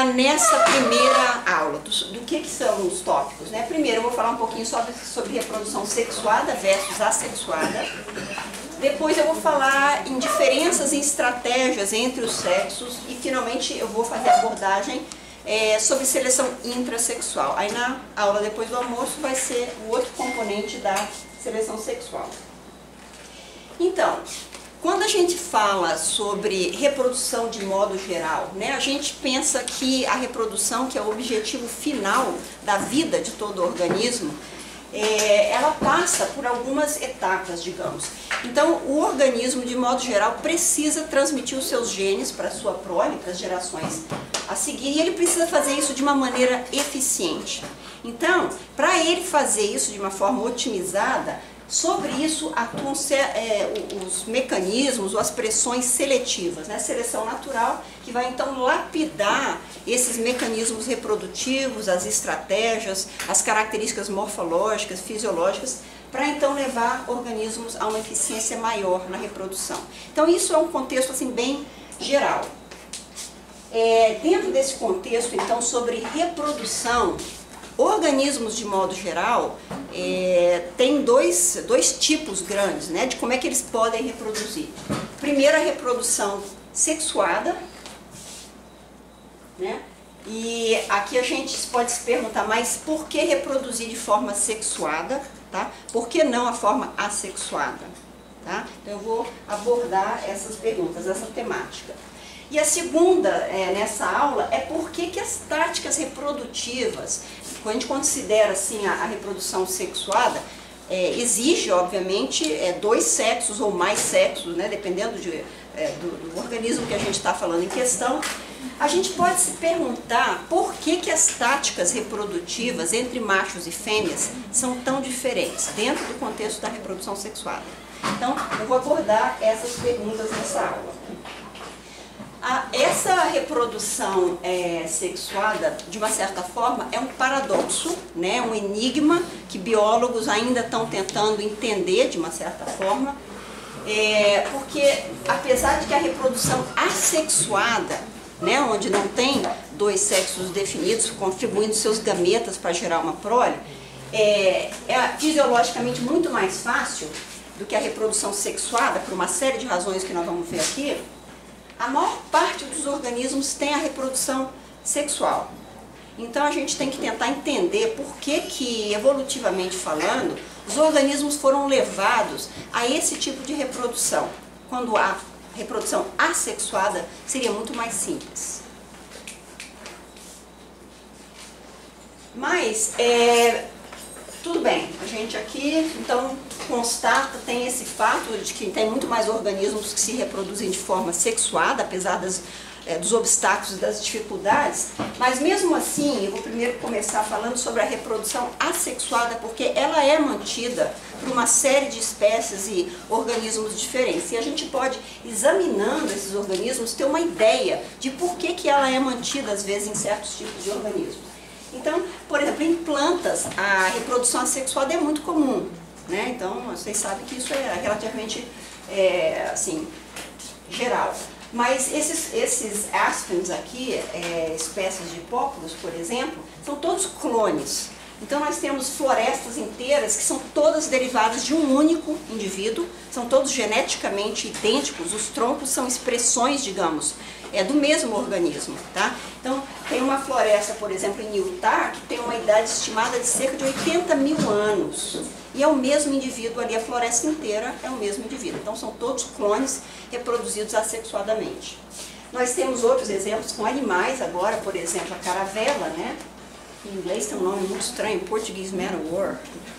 falar nessa primeira aula do que são os tópicos, né? Primeiro eu vou falar um pouquinho sobre reprodução sexuada versus assexuada. Depois eu vou falar em diferenças em estratégias entre os sexos e finalmente eu vou fazer a abordagem sobre seleção intrasexual. Aí na aula depois do almoço vai ser o outro componente da seleção sexual. Então, quando a gente fala sobre reprodução de modo geral, né, a gente pensa que a reprodução, que é o objetivo final da vida de todo o organismo, ela passa por algumas etapas, digamos. Então, o organismo, de modo geral, precisa transmitir os seus genes para a sua prole, para as gerações a seguir, e ele precisa fazer isso de uma maneira eficiente. Então, para ele fazer isso de uma forma otimizada, sobre isso atuam os mecanismos ou as pressões seletivas, né? Seleção natural, que vai então lapidar esses mecanismos reprodutivos, as estratégias, as características morfológicas, fisiológicas, para então levar organismos a uma eficiência maior na reprodução. Então isso é um contexto assim bem geral. Dentro desse contexto então sobre reprodução, organismos de modo geral tem dois tipos grandes, né, de como é que eles podem reproduzir. Primeiro, a reprodução sexuada, né? E aqui a gente pode se perguntar, mas por que reproduzir de forma sexuada, tá? Por que não a forma assexuada? Tá? Então eu vou abordar essas perguntas, essa temática. E a segunda, nessa aula, é por que as táticas reprodutivas, quando a gente considera assim, a reprodução sexuada, exige, obviamente, dois sexos ou mais sexos, né, dependendo do organismo que a gente está falando em questão. A gente pode se perguntar por que as táticas reprodutivas entre machos e fêmeas são tão diferentes dentro do contexto da reprodução sexuada. Então, eu vou abordar essas perguntas nessa aula. Essa reprodução sexuada, de uma certa forma, é um paradoxo, né, um enigma que biólogos ainda estão tentando entender de uma certa forma, porque apesar de que a reprodução assexuada, né, onde não tem dois sexos definidos, contribuindo seus gametas para gerar uma prole, é fisiologicamente muito mais fácil do que a reprodução sexuada, por uma série de razões que nós vamos ver aqui. A maior parte dos organismos tem a reprodução sexual. Então a gente tem que tentar entender por que evolutivamente falando, os organismos foram levados a esse tipo de reprodução, quando a reprodução assexuada seria muito mais simples. Mas, tudo bem, a gente aqui então constata, tem esse fato de que tem muito mais organismos que se reproduzem de forma sexuada, apesar dos obstáculos e das dificuldades, mas mesmo assim, eu vou primeiro começar falando sobre a reprodução assexuada, porque ela é mantida por uma série de espécies e organismos diferentes. E a gente pode, examinando esses organismos, ter uma ideia de por que ela é mantida, às vezes, em certos tipos de organismos. Então, por exemplo, em plantas, a reprodução assexuada é muito comum, né? Então, vocês sabem que isso é relativamente, assim, geral. Mas esses aspens aqui, espécies de hipópodos, por exemplo, são todos clones. Então nós temos florestas inteiras que são todas derivadas de um único indivíduo, são todos geneticamente idênticos, os troncos são expressões, digamos, do mesmo organismo, tá? Então tem uma floresta, por exemplo, em Utah, que tem uma idade estimada de cerca de 80 mil anos. E é o mesmo indivíduo ali, a floresta inteira é o mesmo indivíduo. Então são todos clones reproduzidos assexuadamente. Nós temos outros exemplos com animais agora, por exemplo, a caravela, né? Em inglês tem um nome muito estranho, em português, man-o-war.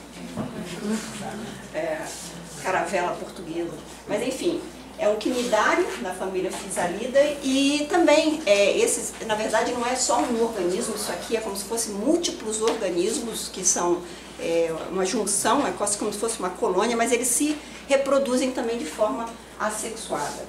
Caravela portuguesa. Mas enfim, é um quinidário da família Physalida e também, na verdade não é só um organismo, isso aqui é como se fossem múltiplos organismos que são uma junção, é quase como se fosse uma colônia, mas eles se reproduzem também de forma assexuada.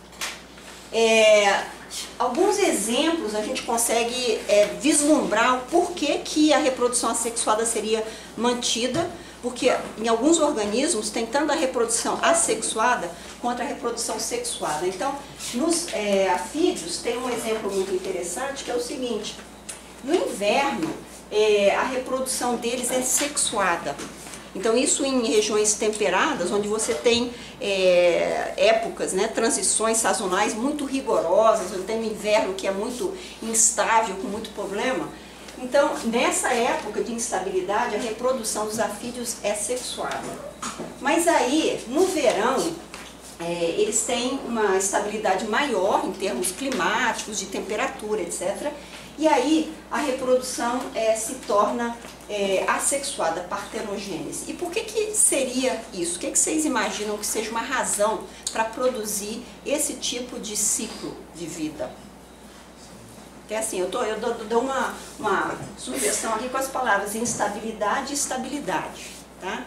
Alguns exemplos a gente consegue vislumbrar o porquê que a reprodução assexuada seria mantida Porque em alguns organismos tem tanto a reprodução assexuada quanto a reprodução sexuada. Então, nos afídeos tem um exemplo muito interessante, que é o seguinte: no inverno, a reprodução deles é sexuada. Então, isso em regiões temperadas, onde você tem épocas, né, transições sazonais muito rigorosas, onde tem um inverno que é muito instável, com muito problema. Então, nessa época de instabilidade, a reprodução dos afídeos é sexuada. Mas aí, no verão, eles têm uma estabilidade maior em termos climáticos, de temperatura, etc. E aí, a reprodução se torna assexuada, partenogênese. E por que seria isso? O que vocês imaginam que seja uma razão para produzir esse tipo de ciclo de vida? Que é assim, eu dou uma sugestão aqui com as palavras instabilidade e estabilidade, tá?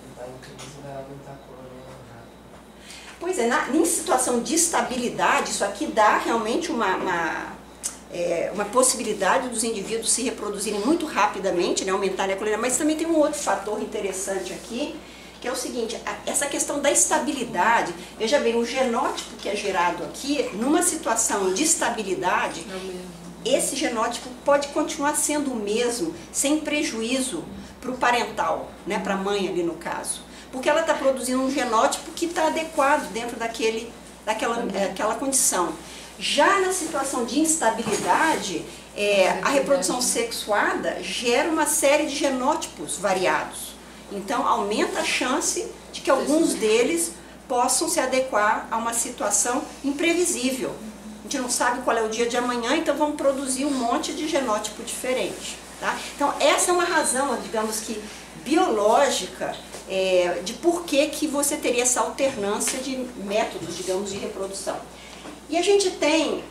Pois é, em situação de estabilidade, isso aqui dá realmente uma possibilidade dos indivíduos se reproduzirem muito rapidamente, né, aumentarem a colina, mas também tem um outro fator interessante aqui, que é o seguinte: essa questão da estabilidade. Veja bem, o genótipo que é gerado aqui, numa situação de estabilidade, esse genótipo pode continuar sendo o mesmo, sem prejuízo para o parental, né, para a mãe ali no caso. Porque ela está produzindo um genótipo que está adequado dentro daquela condição. Já na situação de instabilidade, a reprodução sexuada gera uma série de genótipos variados. Então, aumenta a chance de que alguns deles possam se adequar a uma situação imprevisível. A gente não sabe qual é o dia de amanhã, então vamos produzir um monte de genótipo diferente. Tá? Então, essa é uma razão, digamos que, biológica, de por que você teria essa alternância de métodos, digamos, de reprodução. E a gente tem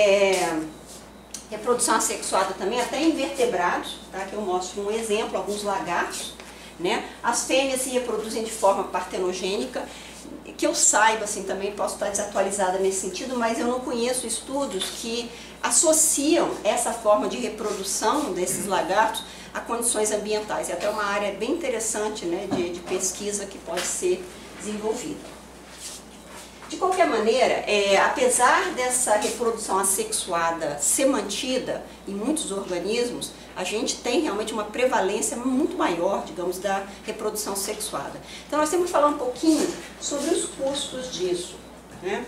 reprodução assexuada também, até em invertebrados, tá? Que eu mostro um exemplo, alguns lagartos, né? As fêmeas se reproduzem de forma partenogênica, que eu saiba, assim, também posso estar desatualizada nesse sentido, mas eu não conheço estudos que associam essa forma de reprodução desses lagartos a condições ambientais. É até uma área bem interessante, né, de pesquisa que pode ser desenvolvida. De qualquer maneira, apesar dessa reprodução assexuada ser mantida em muitos organismos, a gente tem realmente uma prevalência muito maior, digamos, da reprodução sexuada. Então, nós temos que falar um pouquinho sobre os custos disso, né?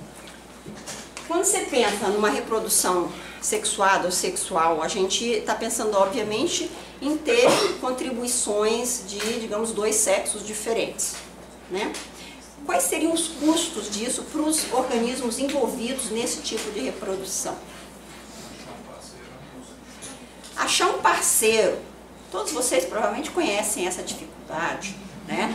Quando você pensa numa reprodução sexuada ou sexual, a gente está pensando, obviamente, em ter contribuições de, digamos, dois sexos diferentes, né? Quais seriam os custos disso para os organismos envolvidos nesse tipo de reprodução? Achar um parceiro. Todos vocês provavelmente conhecem essa dificuldade, né?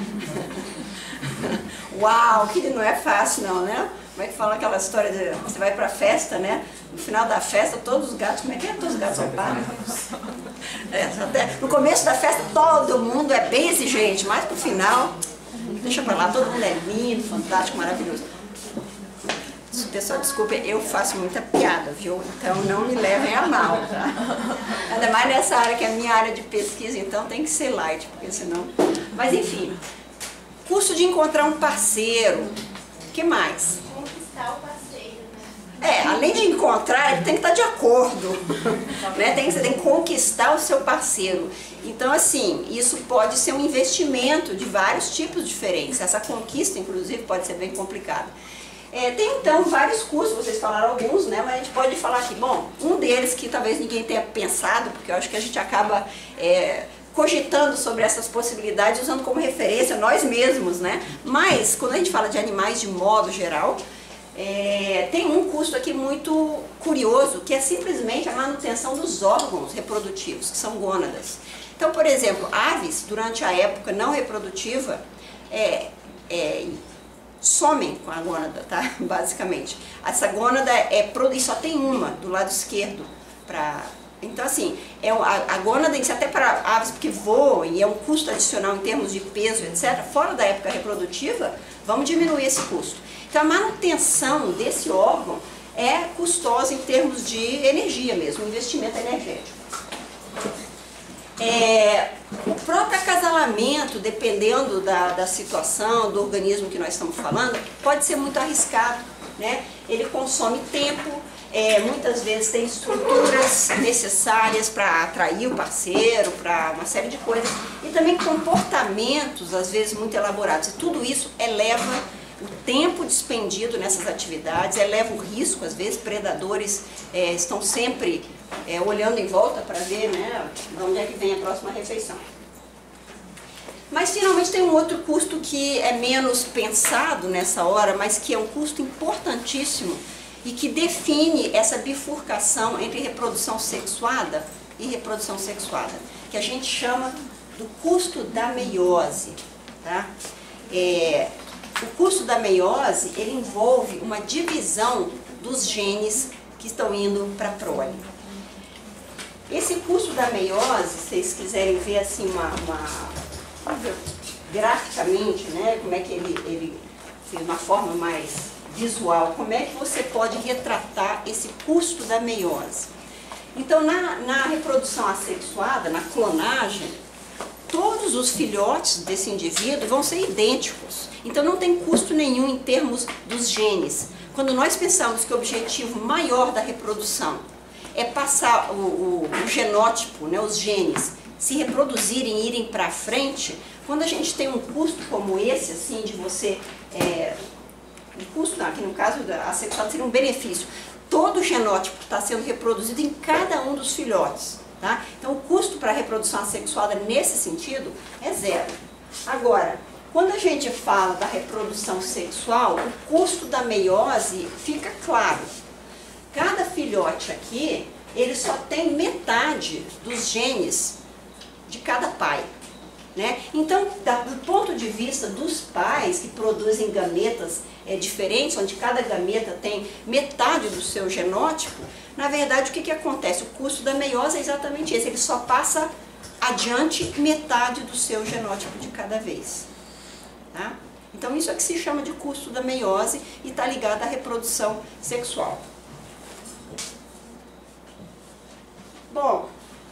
Uau, que não é fácil não, né? Como é que fala aquela história de você vai para a festa, né? No final da festa, todos os gatos, como é que é? Todos os gatos são pagos. No começo da festa, todo mundo é bem exigente, mas pro final, deixa pra lá, todo mundo é lindo, fantástico, maravilhoso. Pessoal, desculpa, eu faço muita piada, viu? Então não me levem a mal, tá? Ainda mais nessa área que é a minha área de pesquisa, então tem que ser light, porque senão... Mas enfim, custo de encontrar um parceiro, o que mais? Conquistar o parceiro, né? Além de encontrar, ele tem que estar de acordo, né? Você tem que conquistar o seu parceiro. Então, assim, isso pode ser um investimento de vários tipos diferentes. Essa conquista, inclusive, pode ser bem complicada. Tem, então, vários custos, vocês falaram alguns, né? Mas a gente pode falar aqui, bom, um deles que talvez ninguém tenha pensado, porque eu acho que a gente acaba cogitando sobre essas possibilidades, usando como referência nós mesmos, né? Mas, quando a gente fala de animais de modo geral, tem um custo aqui muito curioso, que é simplesmente a manutenção dos órgãos reprodutivos, que são gônadas. Então, por exemplo, aves, durante a época não reprodutiva, somem com a gônada, tá? Basicamente. Essa gônada e só tem uma do lado esquerdo. Então, assim, a gônada em si, até para aves que voam, e é um custo adicional em termos de peso, etc., fora da época reprodutiva, vamos diminuir esse custo. Então, a manutenção desse órgão é custosa em termos de energia mesmo, investimento energético. O próprio acasalamento, dependendo da situação, do organismo que nós estamos falando, pode ser muito arriscado, né? Ele consome tempo, muitas vezes tem estruturas necessárias para atrair o parceiro, para uma série de coisas, e também comportamentos, às vezes, muito elaborados. E tudo isso eleva o tempo despendido nessas atividades, eleva o risco, às vezes, predadores estão sempre olhando em volta para ver, né, de onde é que vem a próxima refeição. Mas, finalmente, tem um outro custo que é menos pensado nessa hora, mas que é um custo importantíssimo e que define essa bifurcação entre reprodução sexuada e reprodução sexuada, que a gente chama do custo da meiose. Tá? O custo da meiose, ele envolve uma divisão dos genes que estão indo para a prole. Esse custo da meiose, se vocês quiserem ver assim graficamente, né, como é que ele de uma forma mais visual, como é que você pode retratar esse custo da meiose. Então, na reprodução assexuada, na clonagem, todos os filhotes desse indivíduo vão ser idênticos. Então, não tem custo nenhum em termos dos genes. Quando nós pensamos que o objetivo maior da reprodução é passar o genótipo, né, os genes, se reproduzirem e irem para frente, quando a gente tem um custo como esse, assim, de você... o custo, aqui no caso da assexuada, seria um benefício. Todo o genótipo está sendo reproduzido em cada um dos filhotes. Tá? Então, o custo para a reprodução assexuada, nesse sentido, é zero. Agora, quando a gente fala da reprodução sexual, o custo da meiose fica claro. Cada filhote aqui, ele só tem metade dos genes de cada pai. Né? Então, do ponto de vista dos pais que produzem gametas diferentes, onde cada gameta tem metade do seu genótipo, na verdade, o que acontece? O custo da meiose é exatamente esse, ele só passa adiante metade do seu genótipo de cada vez. Tá? Então, isso é que se chama de custo da meiose e está ligado à reprodução sexual. Bom,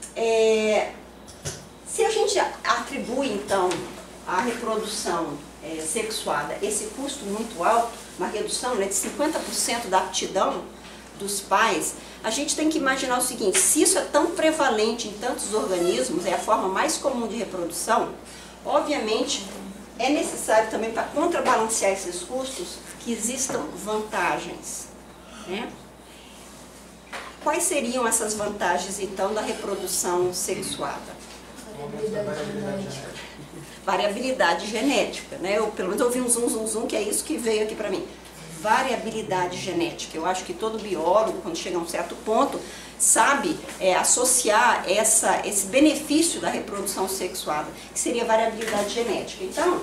se a gente atribui, então, à reprodução sexuada esse custo muito alto, uma redução, né, de 50% da aptidão dos pais, a gente tem que imaginar o seguinte: se isso é tão prevalente em tantos organismos, é a forma mais comum de reprodução, obviamente é necessário também, para contrabalancear esses custos, que existam vantagens. Né? Quais seriam essas vantagens, então, da reprodução sexuada? Variabilidade genética, né? Eu pelo menos ouvi um zum, que é isso que veio aqui para mim. Variabilidade genética. Eu acho que todo biólogo, quando chega a um certo ponto, sabe associar esse benefício da reprodução sexuada, que seria variabilidade genética. Então,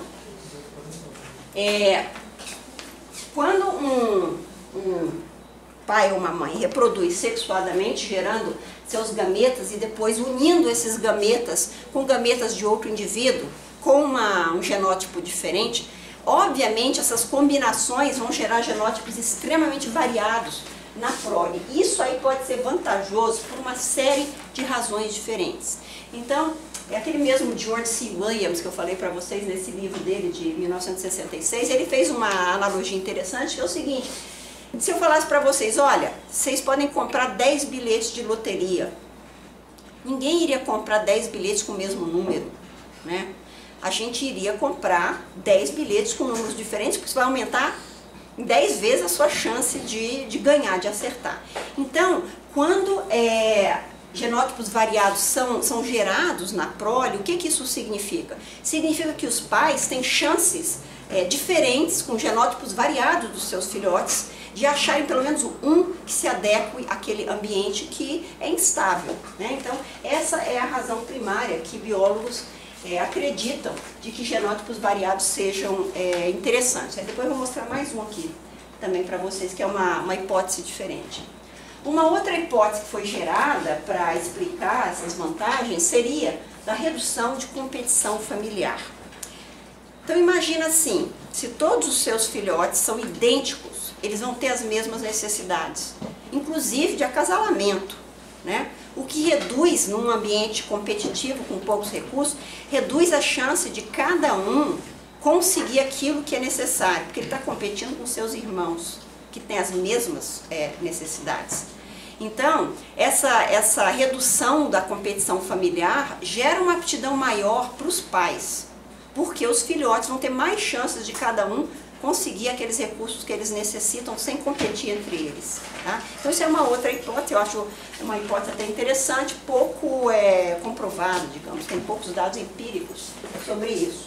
quando um pai ou uma mãe reproduz sexuadamente, gerando seus gametas e depois unindo esses gametas com gametas de outro indivíduo, com um genótipo diferente, obviamente essas combinações vão gerar genótipos extremamente variados na prole. Isso aí pode ser vantajoso por uma série de razões diferentes. Então, é aquele mesmo George C. Williams que eu falei para vocês nesse livro dele de 1966, ele fez uma analogia interessante, que é o seguinte: se eu falasse para vocês, olha, vocês podem comprar 10 bilhetes de loteria, ninguém iria comprar 10 bilhetes com o mesmo número, né? A gente iria comprar 10 bilhetes com números diferentes, porque isso vai aumentar 10 vezes a sua chance de ganhar, de acertar. Então, quando genótipos variados são gerados na prole, o que isso significa? Significa que os pais têm chances diferentes, com genótipos variados dos seus filhotes, de acharem pelo menos um que se adeque àquele ambiente que é instável. Né? Então, essa é a razão primária que biólogos acreditam de que genótipos variados sejam interessantes. Depois eu vou mostrar mais um aqui também para vocês, que é uma hipótese diferente. Uma outra hipótese que foi gerada para explicar essas vantagens seria da redução de competição familiar. Então imagina assim, se todos os seus filhotes são idênticos, eles vão ter as mesmas necessidades, inclusive de acasalamento, né? o que reduz, num ambiente competitivo com poucos recursos, reduz a chance de cada um conseguir aquilo que é necessário, porque ele está competindo com seus irmãos, que têm as mesmas necessidades. Então, essa redução da competição familiar gera uma aptidão maior para os pais, porque os filhotes vão ter mais chances de cada um conseguir aqueles recursos que eles necessitam sem competir entre eles. Tá? Então isso é uma outra hipótese, eu acho uma hipótese até interessante, pouco comprovada, digamos, tem poucos dados empíricos sobre isso.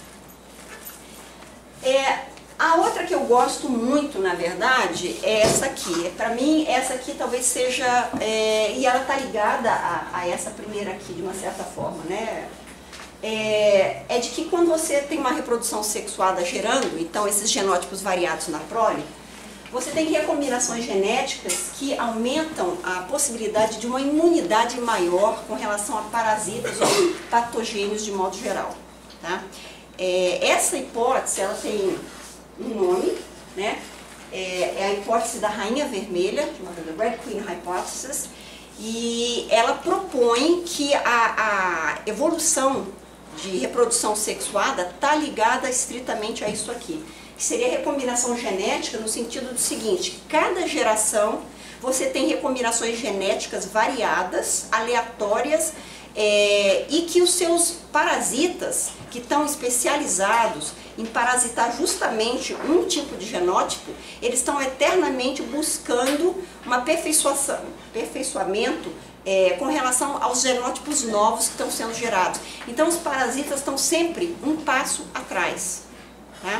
A outra que eu gosto muito, na verdade, é essa aqui. Para mim, essa aqui talvez seja, e ela está ligada a essa primeira aqui, de uma certa forma, né? É de que quando você tem uma reprodução sexuada gerando, então esses genótipos variados na prole, você tem recombinações genéticas que aumentam a possibilidade de uma imunidade maior com relação a parasitas ou patogênios de modo geral. Tá? Essa hipótese, ela tem um nome, né? É a hipótese da rainha vermelha, chamada Red Queen Hypothesis, e ela propõe que a evolução de reprodução sexuada está ligada estritamente a isso aqui, que seria a recombinação genética no sentido do seguinte: cada geração você tem recombinações genéticas variadas, aleatórias, e que os seus parasitas, que estão especializados em parasitar justamente um tipo de genótipo, eles estão eternamente buscando um aperfeiçoamento com relação aos genótipos novos que estão sendo gerados. Então os parasitas estão sempre um passo atrás. Tá?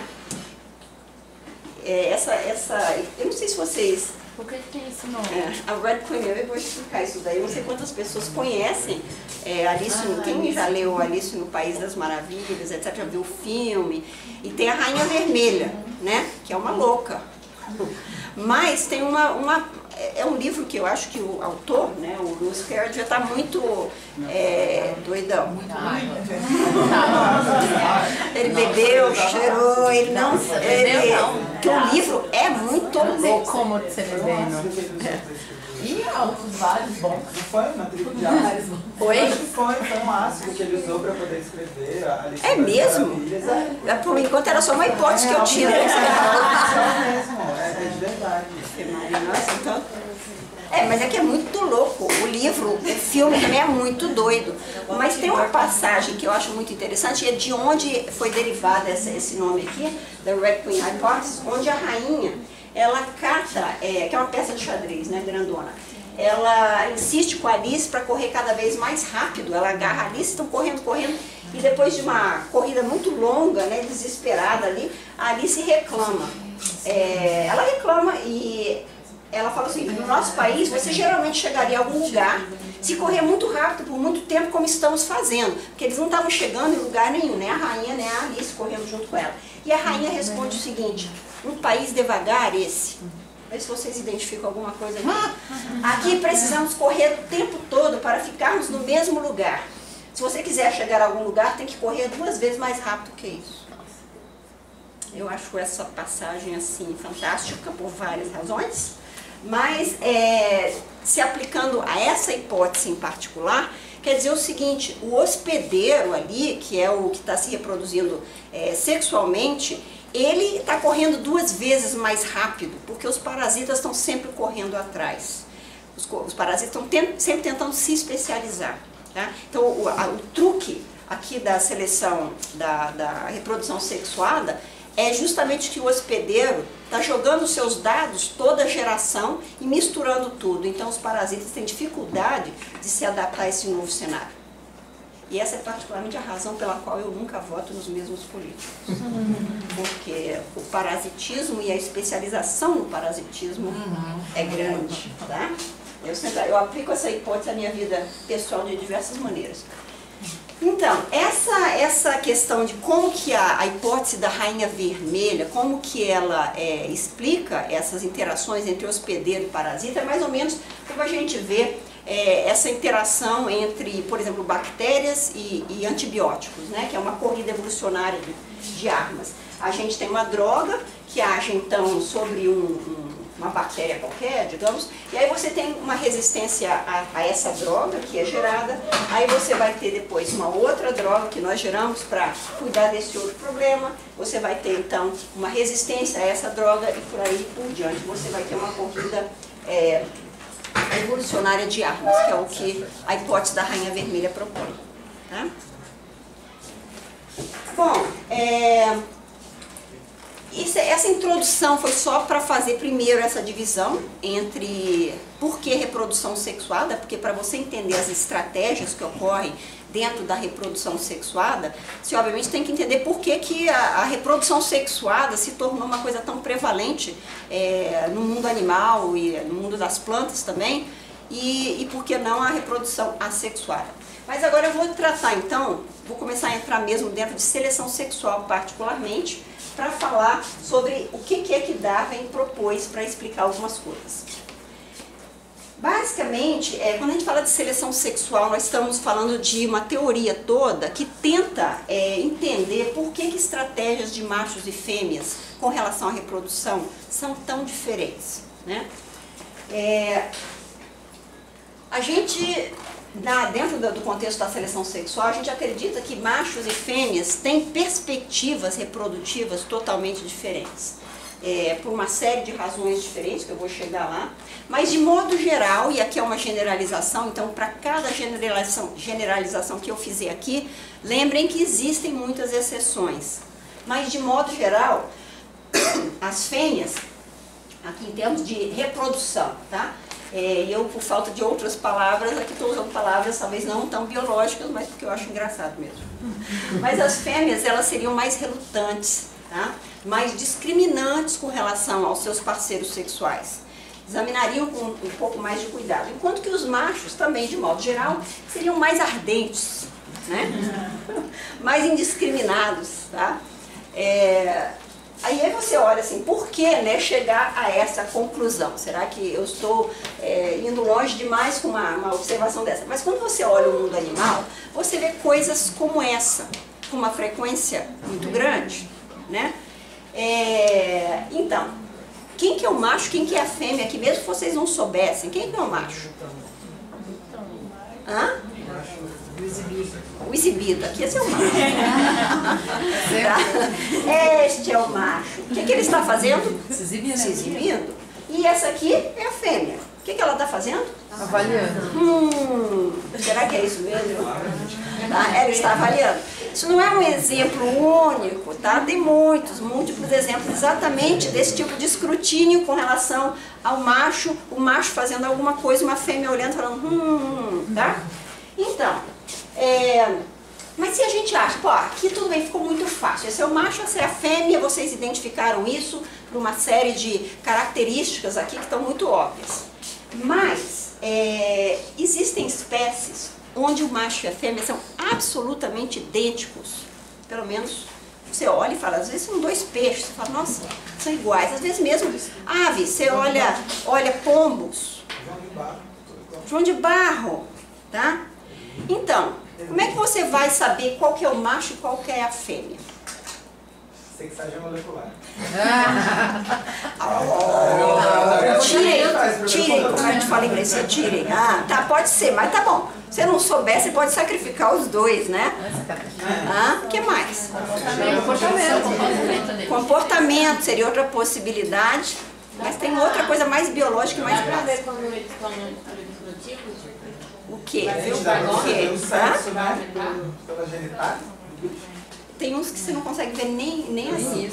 Eu não sei se vocês... O que tem esse nome? A Red Queen, eu vou explicar isso daí. Eu não sei quantas pessoas conhecem quem já leu Alice no País das Maravilhas, etc., já viu o filme. E tem a Rainha Vermelha, né? Que é uma louca. Mas tem é um livro que eu acho que o autor, né, o Lewis Carroll, já está muito doidão. Ele bebeu, cheirou, ele não... Porque o livro é muito louco. Como você bebendo? E outros vários bons. Não foi uma tribo de ácido? Foi? Acho que foi um ácido que ele usou para poder escrever a Alice. É mesmo? Por enquanto era só uma hipótese que eu tinha. É mesmo, é de verdade. Nossa, então... mas é que é muito louco. O livro, o filme também é muito doido. Mas tem uma passagem que eu acho muito interessante, e é de onde foi derivado esse nome aqui, da Red Queen Hypothesis, onde a rainha, ela cata, que é uma peça de xadrez, né, grandona, ela insiste com a Alice para correr cada vez mais rápido. Ela agarra a Alice, estão correndo, e depois de uma corrida muito longa, né, desesperada ali, a Alice reclama. Ela reclama e ela fala assim: no nosso país você geralmente chegaria a algum lugar se correr muito rápido por muito tempo, como estamos fazendo, porque eles não estavam chegando em lugar nenhum, nem a rainha nem a Alice correndo junto com ela. E a rainha responde o seguinte: um país devagar esse. Vê se vocês identificam alguma coisa aqui. Aqui precisamos correr o tempo todo para ficarmos no mesmo lugar. Se você quiser chegar a algum lugar, tem que correr 2 vezes mais rápido que isso. Eu acho essa passagem assim fantástica por várias razões, mas se aplicando a essa hipótese em particular, quer dizer o seguinte: o hospedeiro ali, que é o que está se reproduzindo sexualmente, ele está correndo 2 vezes mais rápido, porque os parasitas estão sempre correndo atrás. Os parasitas estão sempre tentando se especializar. Tá? Então o truque aqui da seleção da reprodução sexuada é justamente que o hospedeiro está jogando os seus dados toda a geração e misturando tudo. Então os parasitas têm dificuldade de se adaptar a esse novo cenário. E essa é particularmente a razão pela qual eu nunca voto nos mesmos políticos. Porque o parasitismo e a especialização no parasitismo é grande. Tá? Eu aplico essa hipótese à minha vida pessoal de diversas maneiras. Então, essa questão de como que a hipótese da rainha vermelha, como que ela explica essas interações entre hospedeiro e parasita, é mais ou menos como a gente vê essa interação entre, por exemplo, bactérias e antibióticos, né, que é uma corrida evolucionária de armas. A gente tem uma droga que age então sobre um uma bactéria qualquer, digamos, e aí você tem uma resistência a essa droga que é gerada, aí você vai ter depois uma outra droga que nós geramos para cuidar desse outro problema, você vai ter então uma resistência a essa droga e por aí por diante. Você vai ter uma corrida evolucionária de armas, que é o que a hipótese da rainha vermelha propõe. Tá? Bom, essa introdução foi só para fazer primeiro essa divisão entre por que reprodução sexuada, porque para você entender as estratégias que ocorrem dentro da reprodução sexuada, você obviamente tem que entender por que a reprodução sexuada se tornou uma coisa tão prevalente no mundo animal e no mundo das plantas também, e por que não a reprodução assexuada. Mas agora eu vou tratar então, vou começar a entrar mesmo dentro de seleção sexual particularmente, para falar sobre o que é que Darwin propôs para explicar algumas coisas. Basicamente, quando a gente fala de seleção sexual, nós estamos falando de uma teoria toda que tenta entender por que estratégias de machos e fêmeas com relação à reprodução são tão diferentes, né? A gente, dentro do contexto da seleção sexual, a gente acredita que machos e fêmeas têm perspectivas reprodutivas totalmente diferentes. Por uma série de razões diferentes, que eu vou chegar lá, mas de modo geral, e aqui é uma generalização, então para cada generalização que eu fizer aqui, lembrem que existem muitas exceções, mas de modo geral, as fêmeas, aqui em termos de reprodução, tá? Eu, por falta de outras palavras, aqui estou usando palavras talvez não tão biológicas, mas porque eu acho engraçado mesmo. Mas as fêmeas, elas seriam mais relutantes, tá? Mais discriminantes com relação aos seus parceiros sexuais. Examinariam com um pouco mais de cuidado. Enquanto que os machos, também de modo geral, seriam mais ardentes, né? Mais indiscriminados, tá? Aí você olha assim, por que, né, chegar a essa conclusão? Será que eu estou indo longe demais com uma observação dessa? Mas quando você olha o mundo animal, você vê coisas como essa, com uma frequência muito grande, né? Então, quem que é o macho, quem que é a fêmea aqui, mesmo que vocês não soubessem, quem que é o macho? Hã? O exibido, aqui esse é o macho. Tá? Este é o macho. O que ele está fazendo? Se exibindo. E essa aqui é a fêmea. O que ela está fazendo? Avaliando. Será que é isso mesmo? Tá? Ela está avaliando. Isso não é um exemplo único, tá? Tem múltiplos exemplos exatamente desse tipo de escrutínio com relação ao macho, o macho fazendo alguma coisa, uma fêmea olhando e falando, tá? Então, mas se a gente acha, pô, aqui tudo bem, ficou muito fácil, esse é o macho, essa é a fêmea, vocês identificaram isso por uma série de características aqui que estão muito óbvias. Mas, existem espécies onde o macho e a fêmea são absolutamente idênticos, pelo menos você olha e fala, às vezes são dois peixes, você fala, nossa, são iguais, às vezes mesmo aves, você olha pombos, João de Barro, tá? Então, como é que você vai saber qual que é o macho e qual que é a fêmea? Sexagem molecular. Tirem, como eu te falei inglês, você tirem. Tá, pode ser, mas tá bom. Se você não souber, você pode sacrificar os dois, né? O que mais? Comportamento seria outra possibilidade, mas tem outra coisa mais biológica e mais prática. O quê? O sexo, né? Pela genitália. Tem uns que você não consegue ver nem assim.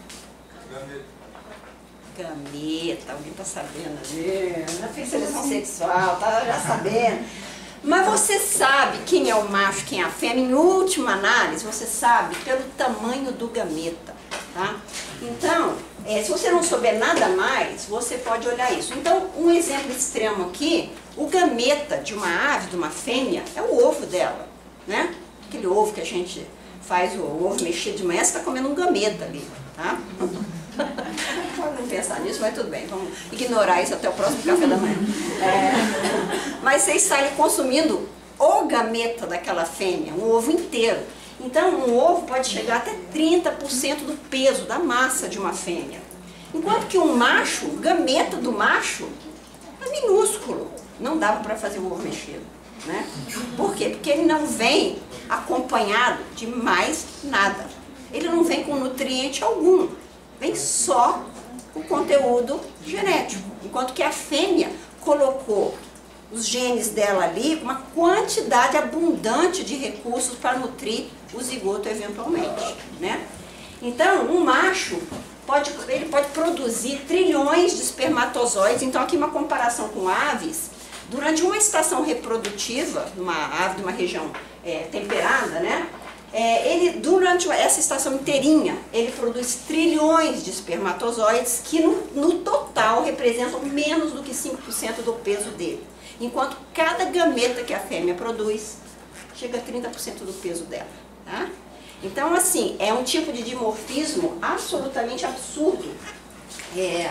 Gameta, alguém tá sabendo ali? Já fez seleção sexual, tá já sabendo. Mas você sabe quem é o macho, quem é a fêmea, em última análise, você sabe pelo tamanho do gameta, tá? Então, se você não souber nada mais, você pode olhar isso. Então, um exemplo extremo aqui, o gameta de uma ave, de uma fêmea, é o ovo dela, né? Aquele ovo que a gente faz o ovo mexido de manhã, você está comendo um gameta ali, tá? Pode não pensar nisso, mas tudo bem, vamos ignorar isso até o próximo café da manhã. Mas você está ali consumindo o gameta daquela fêmea, um ovo inteiro. Então, um ovo pode chegar até 30% do peso, da massa de uma fêmea. Enquanto que um macho, o gameta do macho, é minúsculo. Não dava para fazer o ovo mexido, né? Por quê? Porque ele não vem acompanhado de mais nada. Ele não vem com nutriente algum. Vem só o conteúdo genético. Enquanto que a fêmea colocou os genes dela ali com uma quantidade abundante de recursos para nutrir o zigoto eventualmente, né? Então, um macho ele pode produzir trilhões de espermatozoides. Então, aqui uma comparação com aves. Durante uma estação reprodutiva, numa ave de uma região temperada, né? Ele, durante essa estação inteirinha, ele produz trilhões de espermatozoides que no total representam menos do que 5% do peso dele. Enquanto cada gameta que a fêmea produz chega a 30% do peso dela, tá? Então, assim, é um tipo de dimorfismo absolutamente absurdo. E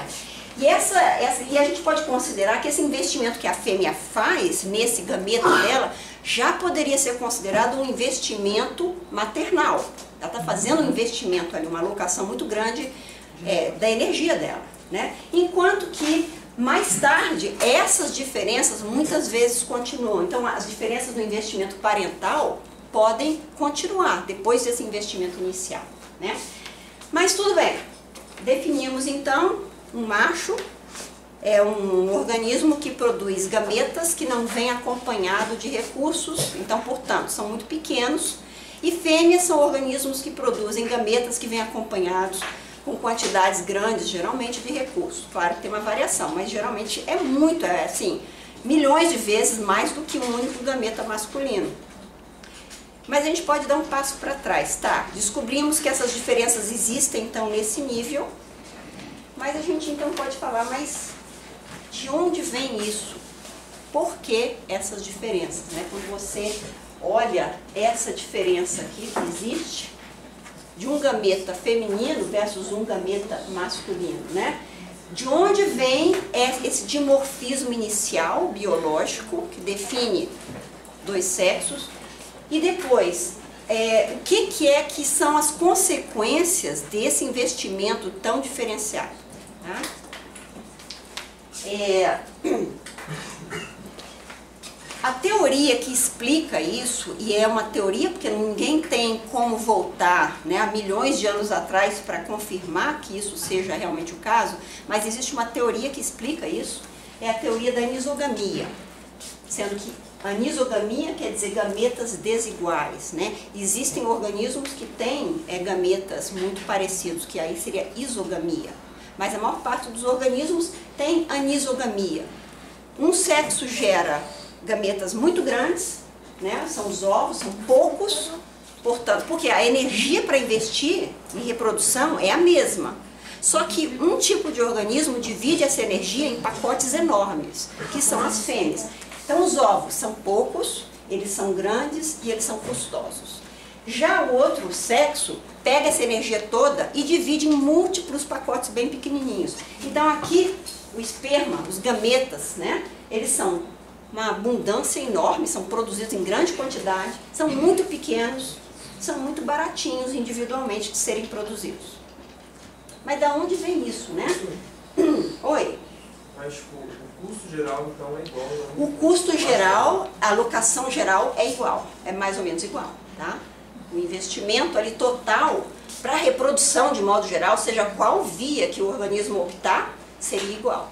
a gente pode considerar que esse investimento que a fêmea faz nesse gameta dela já poderia ser considerado um investimento maternal. Ela está fazendo um investimento ali, uma alocação muito grande da energia dela, né? Enquanto que mais tarde essas diferenças muitas vezes continuam. Então, as diferenças no investimento parental podem continuar depois desse investimento inicial, né? Mas tudo bem, definimos então um macho é um organismo que produz gametas que não vem acompanhado de recursos, então, portanto, são muito pequenos, e fêmeas são organismos que produzem gametas que vêm acompanhados com quantidades grandes, geralmente, de recursos. Claro que tem uma variação, mas geralmente é muito, assim, milhões de vezes mais do que um único gameta masculino. Mas a gente pode dar um passo para trás, tá? Descobrimos que essas diferenças existem, então, nesse nível, mas a gente, então, pode falar, mas de onde vem isso? Por que essas diferenças, né? Quando você olha essa diferença aqui que existe, de um gameta feminino versus um gameta masculino, né? De onde vem esse dimorfismo inicial biológico, que define dois sexos, e depois, o que são as consequências desse investimento tão diferenciado? Tá? A teoria que explica isso, e é uma teoria porque ninguém tem como voltar, né, há milhões de anos atrás para confirmar que isso seja realmente o caso, mas existe uma teoria que explica isso, é a teoria da anisogamia, sendo que anisogamia quer dizer gametas desiguais, né? Existem organismos que têm gametas muito parecidos, que aí seria isogamia, mas a maior parte dos organismos tem anisogamia. Um sexo gera gametas muito grandes, né? São os ovos, são poucos, portanto, porque a energia para investir em reprodução é a mesma. Só que um tipo de organismo divide essa energia em pacotes enormes, que são as fêmeas. Então os ovos são poucos, eles são grandes e eles são custosos. Já o outro sexo pega essa energia toda e divide em múltiplos pacotes bem pequenininhos. Então aqui o esperma, os gametas, né? Eles são uma abundância enorme, são produzidos em grande quantidade, são muito pequenos, são muito baratinhos individualmente de serem produzidos. Mas da onde vem isso, né? Oi? Mas o custo geral, então, é igual? O custo geral, a alocação geral é igual, é mais ou menos igual, tá? O investimento ali total para a reprodução de modo geral, seja qual via que o organismo optar, seria igual.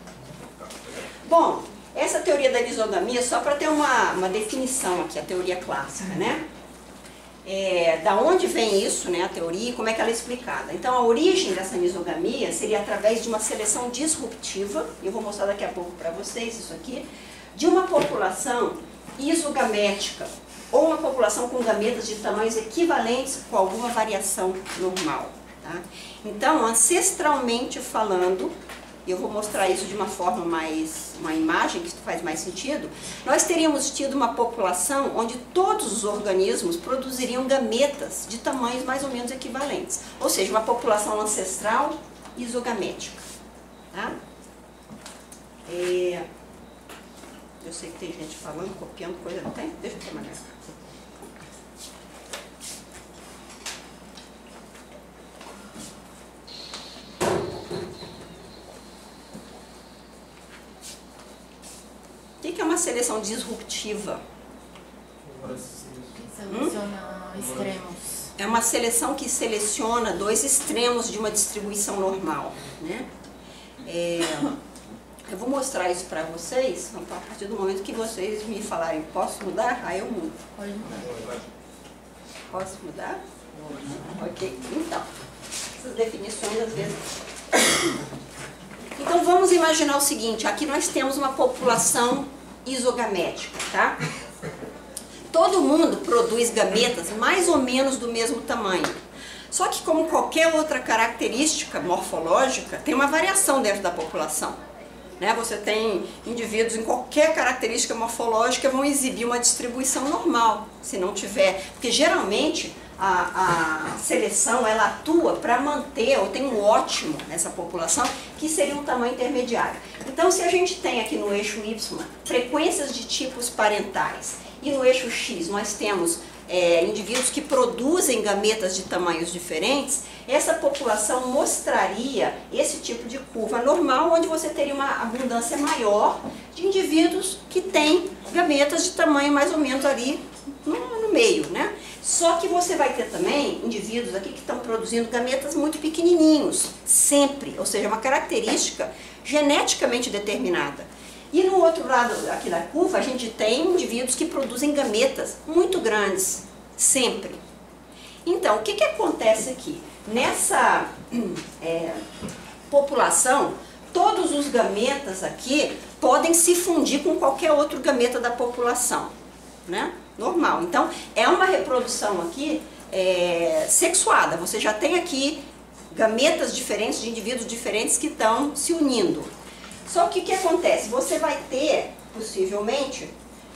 Bom, essa teoria da anisogamia, só para ter uma definição aqui, a teoria clássica, né? Da onde vem isso, né, a teoria, e como é que ela é explicada. Então, a origem dessa anisogamia seria através de uma seleção disruptiva, eu vou mostrar daqui a pouco para vocês isso aqui, de uma população isogamética, ou uma população com gametas de tamanhos equivalentes com alguma variação normal. Tá? Então, ancestralmente falando, eu vou mostrar isso de uma forma uma imagem que faz mais sentido, nós teríamos tido uma população onde todos os organismos produziriam gametas de tamanhos mais ou menos equivalentes. Ou seja, uma população ancestral isogamética. Tá? Eu sei que tem gente falando, copiando coisa, não tem? Deixa eu tomar essa. uma seleção disruptiva. Seleciona extremos. É uma seleção que seleciona dois extremos de uma distribuição normal, né? Eu vou mostrar isso para vocês a partir do momento que vocês me falarem, posso mudar? Aí eu mudo. Pode mudar. Posso mudar? Ok, então, essas definições às vezes... Então vamos imaginar o seguinte, aqui nós temos uma população isogamética, tá? Todo mundo produz gametas mais ou menos do mesmo tamanho. Só que como qualquer outra característica morfológica, tem uma variação dentro da população. Né? Você tem indivíduos em qualquer característica morfológica vão exibir uma distribuição normal, se não tiver. Porque geralmente a seleção ela atua para manter, ou tem um ótimo nessa população, que seria um tamanho intermediário. Então se a gente tem aqui no eixo Y frequências de tipos parentais, e no eixo X nós temos indivíduos que produzem gametas de tamanhos diferentes, essa população mostraria esse tipo de curva normal, onde você teria uma abundância maior de indivíduos que têm gametas de tamanho mais ou menos ali no meio, né? Só que você vai ter também indivíduos aqui que estão produzindo gametas muito pequenininhos, sempre, ou seja, uma característica geneticamente determinada. E no outro lado aqui da curva, a gente tem indivíduos que produzem gametas muito grandes, sempre. Então, o que acontece aqui? Nessa população, todos os gametas aqui podem se fundir com qualquer outro gameta da população, né? Normal. Então, é uma reprodução aqui sexuada. Você já tem aqui gametas diferentes, de indivíduos diferentes que estão se unindo. Só que o que acontece? Você vai ter, possivelmente,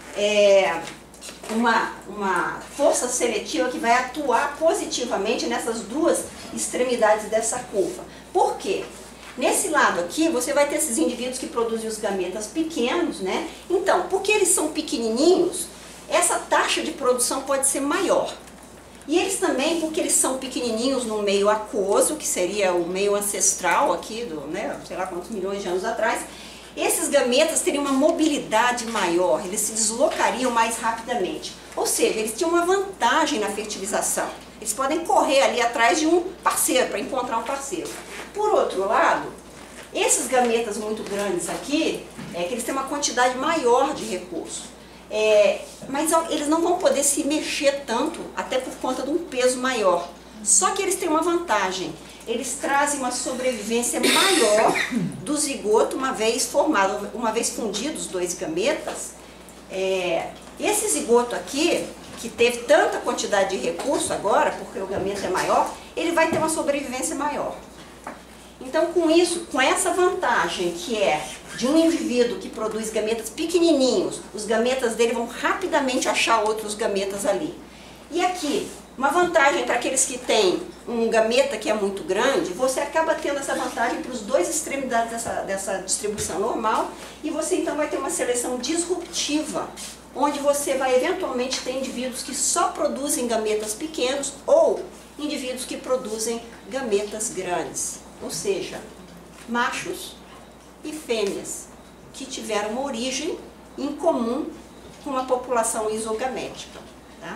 uma força seletiva que vai atuar positivamente nessas duas extremidades dessa curva. Por quê? Nesse lado aqui, você vai ter esses indivíduos que produzem os gametas pequenos, né? Então, porque eles são pequenininhos, essa taxa de produção pode ser maior. E eles também, porque eles são pequenininhos no meio aquoso, que seria o meio ancestral aqui, sei lá quantos milhões de anos atrás, esses gametas teriam uma mobilidade maior, eles se deslocariam mais rapidamente. Ou seja, eles tinham uma vantagem na fertilização. Eles podem correr ali atrás de um parceiro, para encontrar um parceiro. Por outro lado, esses gametas muito grandes aqui, que eles têm uma quantidade maior de recursos. Mas eles não vão poder se mexer tanto, até por conta de um peso maior. Só que eles têm uma vantagem, eles trazem uma sobrevivência maior do zigoto uma vez formado, uma vez fundidos os dois gametas. Esse zigoto aqui, que teve tanta quantidade de recurso agora, porque o gameta é maior, ele vai ter uma sobrevivência maior. Então, com isso, com essa vantagem que é de um indivíduo que produz gametas pequenininhos, os gametas dele vão rapidamente achar outros gametas ali. E aqui, uma vantagem para aqueles que têm um gameta que é muito grande, você acaba tendo essa vantagem para os dois extremidades dessa distribuição normal, e você então vai ter uma seleção disruptiva, onde você vai eventualmente ter indivíduos que só produzem gametas pequenos ou indivíduos que produzem gametas grandes. Ou seja, machos e fêmeas que tiveram uma origem em comum com a população isogamética. Tá?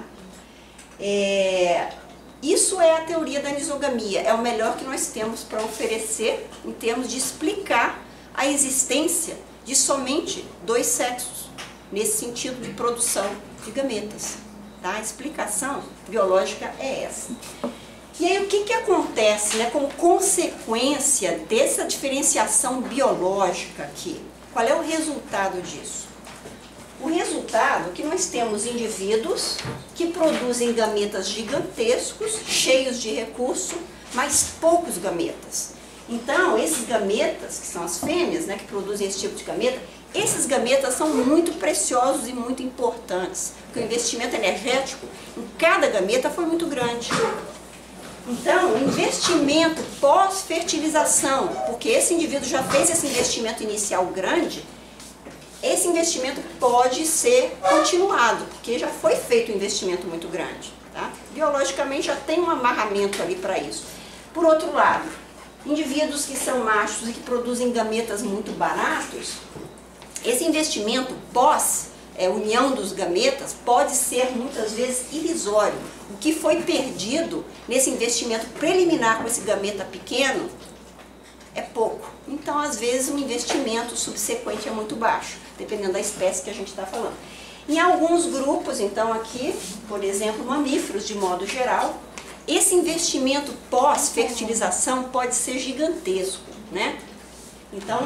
Isso é a teoria da anisogamia, é o melhor que nós temos para oferecer em termos de explicar a existência de somente dois sexos, nesse sentido de produção de gametas. Tá? A explicação biológica é essa. E aí o que acontece, né, como consequência dessa diferenciação biológica aqui? Qual é o resultado disso? O resultado é que nós temos indivíduos que produzem gametas gigantescos, cheios de recurso, mas poucos gametas. Então, esses gametas, que são as fêmeas, né, que produzem esse tipo de gameta, esses gametas são muito preciosos e muito importantes, porque o investimento energético em cada gameta foi muito grande. Então, o investimento pós-fertilização, porque esse indivíduo já fez esse investimento inicial grande, esse investimento pode ser continuado, porque já foi feito um investimento muito grande. Tá? Biologicamente já tem um amarramento ali para isso. Por outro lado, indivíduos que são machos e que produzem gametas muito baratos, Esse investimento pós união dos gametas pode ser muitas vezes irrisório. O que foi perdido nesse investimento preliminar com esse gameta pequeno é pouco. Então, às vezes, o investimento subsequente é muito baixo, dependendo da espécie que a gente está falando. Em alguns grupos, então aqui, por exemplo, mamíferos de modo geral, esse investimento pós-fertilização pode ser gigantesco, né? Então,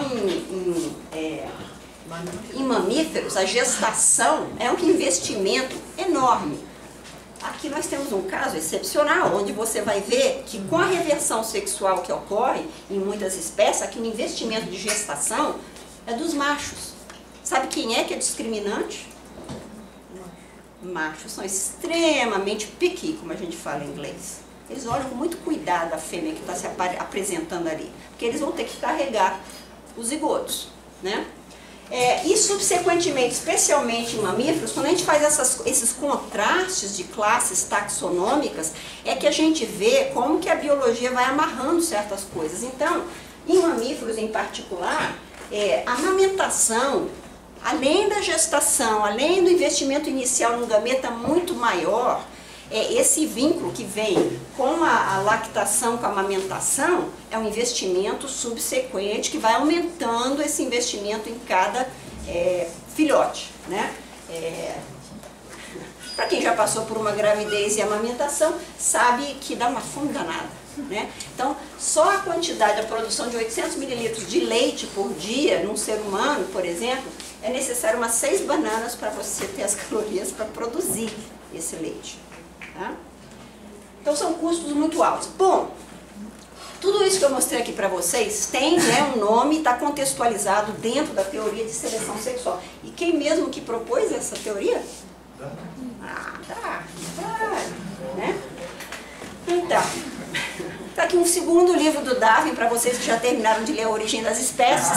em mamíferos, a gestação é um investimento enorme. Aqui nós temos um caso excepcional, onde você vai ver que com a reversão sexual que ocorre em muitas espécies, aqui o investimento de gestação é dos machos. Sabe quem é que é discriminante? Machos são extremamente picky, como a gente fala em inglês. Eles olham com muito cuidado a fêmea que está se apresentando ali, porque eles vão ter que carregar os zigotos, né? E subsequentemente, especialmente em mamíferos, quando a gente faz esses contrastes de classes taxonômicas, é que a gente vê como que a biologia vai amarrando certas coisas. Então, em mamíferos em particular, a amamentação, além da gestação, além do investimento inicial num gameta muito maior, esse vínculo que vem com a lactação, com a amamentação, é um investimento subsequente que vai aumentando esse investimento em cada filhote, né? Para quem já passou por uma gravidez e amamentação, sabe que dá uma fome danada, né? Então, só a quantidade, a produção de 800 ml de leite por dia num ser humano, por exemplo, é necessário umas 6 bananas para você ter as calorias para produzir esse leite. Tá? Então são custos muito altos. Bom, tudo isso que eu mostrei aqui para vocês tem, né, um nome e está contextualizado dentro da teoria de seleção sexual. E quem mesmo que propôs essa teoria? Né? Então, está aqui um segundo livro do Darwin para vocês que já terminaram de ler A Origem das Espécies.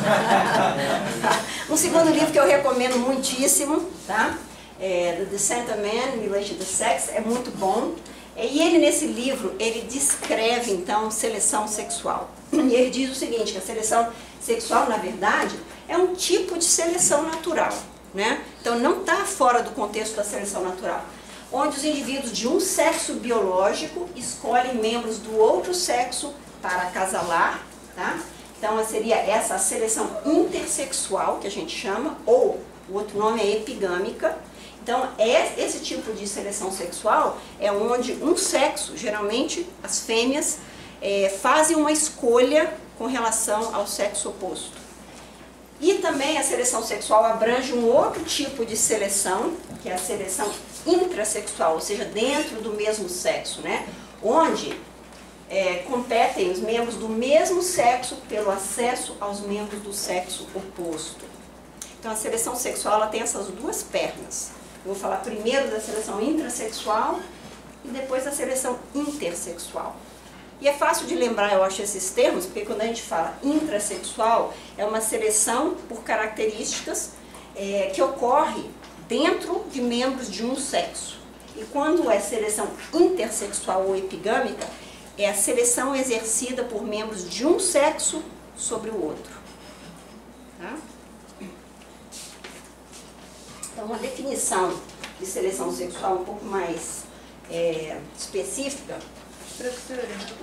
Um segundo livro que eu recomendo muitíssimo, tá? The Descent of Man in Relation to Sex, é muito bom. E ele, nesse livro, ele descreve, então, seleção sexual. E ele diz o seguinte, que a seleção sexual, na verdade, é um tipo de seleção natural, né? Então, não está fora do contexto da seleção natural, onde os indivíduos de um sexo biológico escolhem membros do outro sexo para acasalar, tá? Então, seria essa a seleção intersexual, que a gente chama, ou o outro nome é epigâmica. Então, esse tipo de seleção sexual é onde um sexo, geralmente as fêmeas, fazem uma escolha com relação ao sexo oposto. E também a seleção sexual abrange um outro tipo de seleção, que é a seleção intrasexual, ou seja, dentro do mesmo sexo, né? Onde competem os membros do mesmo sexo pelo acesso aos membros do sexo oposto. Então, a seleção sexual ela tem essas duas pernas. Eu vou falar primeiro da seleção intrasexual e depois da seleção intersexual. E é fácil de lembrar, eu acho, esses termos, porque quando a gente fala intrasexual, é uma seleção por características que ocorre dentro de membros de um sexo. E quando é seleção intersexual ou epigâmica, é a seleção exercida por membros de um sexo sobre o outro. Tá? Então, uma definição de seleção sexual um pouco mais específica. Professora,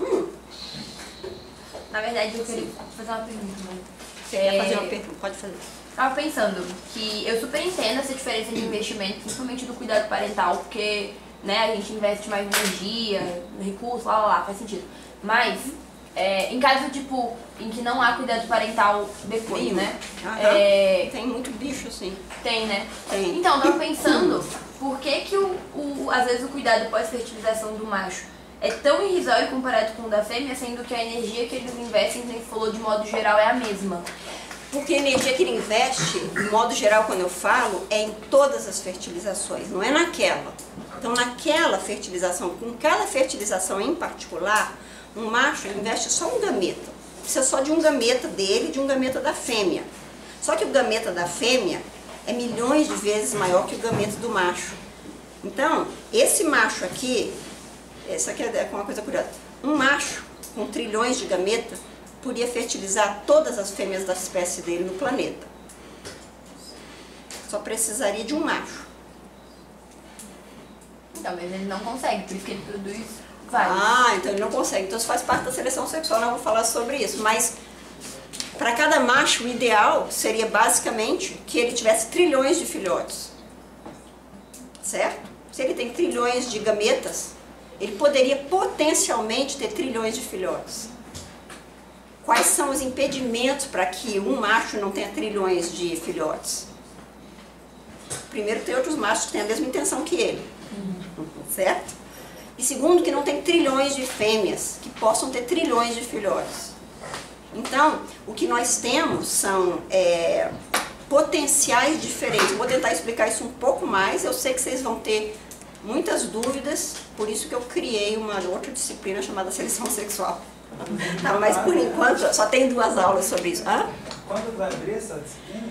na verdade eu queria fazer uma pergunta. Você quer fazer uma pergunta? Pode fazer. Estava pensando que eu super entendo essa diferença de investimento, principalmente do cuidado parental, porque, né, a gente investe mais energia, recurso, lá, faz sentido. Mas, em caso, tipo, em que não há cuidado parental depois, né? Tem muito bicho, assim. Tem, né? Tem. Então, eu tava pensando, por que às vezes o cuidado pós-fertilização do macho é tão irrisório comparado com o da fêmea, sendo que a energia que eles investem, como falou, de modo geral, é a mesma? Porque a energia que ele investe, de modo geral, quando eu falo, é em todas as fertilizações, não é naquela. Então, naquela fertilização, com cada fertilização em particular, um macho investe só um gameta. Precisa só de um gameta dele e de um gameta da fêmea. Só que o gameta da fêmea é milhões de vezes maior que o gameta do macho. Então, esse macho aqui, essa aqui é uma coisa curiosa, um macho com trilhões de gametas poderia fertilizar todas as fêmeas da espécie dele no planeta. só precisaria de um macho. Então, mas ele não consegue, por isso que ele produz vários. Ah, então ele não consegue. Então isso faz parte da seleção sexual, não vou falar sobre isso. Mas para cada macho, o ideal seria basicamente que ele tivesse trilhões de filhotes. Certo? Se ele tem trilhões de gametas, ele poderia potencialmente ter trilhões de filhotes. Quais são os impedimentos para que um macho não tenha trilhões de filhotes? Primeiro, tem outros machos que têm a mesma intenção que ele. Certo? E segundo, que não tem trilhões de fêmeas que possam ter trilhões de filhotes. Então, o que nós temos são potenciais diferentes. Vou tentar explicar isso um pouco mais. Eu sei que vocês vão ter muitas dúvidas, por isso que eu criei uma outra disciplina chamada seleção sexual. Tá, mas por enquanto só tem 2 aulas sobre isso. Hã? Quando vai abrir essa disciplina?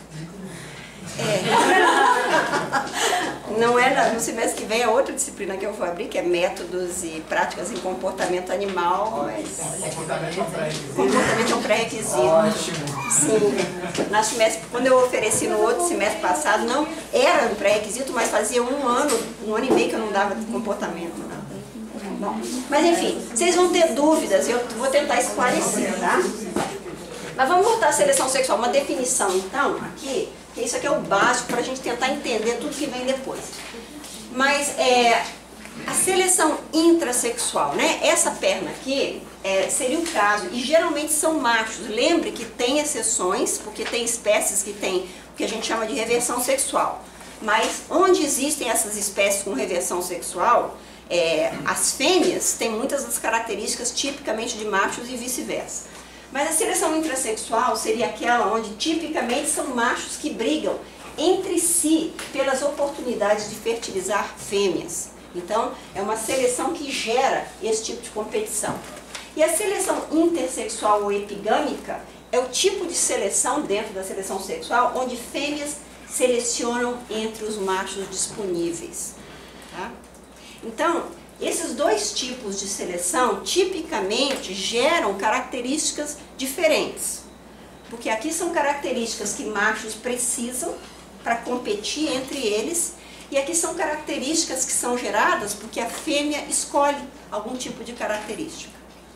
Não é no semestre que vem, é outra disciplina que eu vou abrir, que é métodos e práticas em comportamento animal, mas comportamento é um pré-requisito. Ótimo. Sim. Na semestre, quando eu ofereci no outro semestre passado, não era um pré-requisito, mas fazia um ano e meio que eu não dava comportamento. Bom, mas enfim, vocês vão ter dúvidas, eu vou tentar esclarecer, tá? Mas vamos voltar à seleção sexual, uma definição então, aqui, que isso aqui é o básico para a gente tentar entender tudo que vem depois. Mas a seleção intrasexual, né? Essa perna aqui seria o caso, e geralmente são machos. Lembre que tem exceções, porque tem espécies que têm o que a gente chama de reversão sexual. Mas onde existem essas espécies com reversão sexual, as fêmeas têm muitas das características tipicamente de machos e vice-versa. Mas a seleção intrasexual seria aquela onde tipicamente são machos que brigam entre si pelas oportunidades de fertilizar fêmeas. Então, é uma seleção que gera esse tipo de competição. E a seleção intersexual ou epigâmica é o tipo de seleção dentro da seleção sexual onde fêmeas selecionam entre os machos disponíveis. Tá? Então, esses 2 tipos de seleção tipicamente geram características diferentes. Porque aqui são características que machos precisam para competir entre eles, e aqui são características que são geradas porque a fêmea escolhe algum tipo de característica.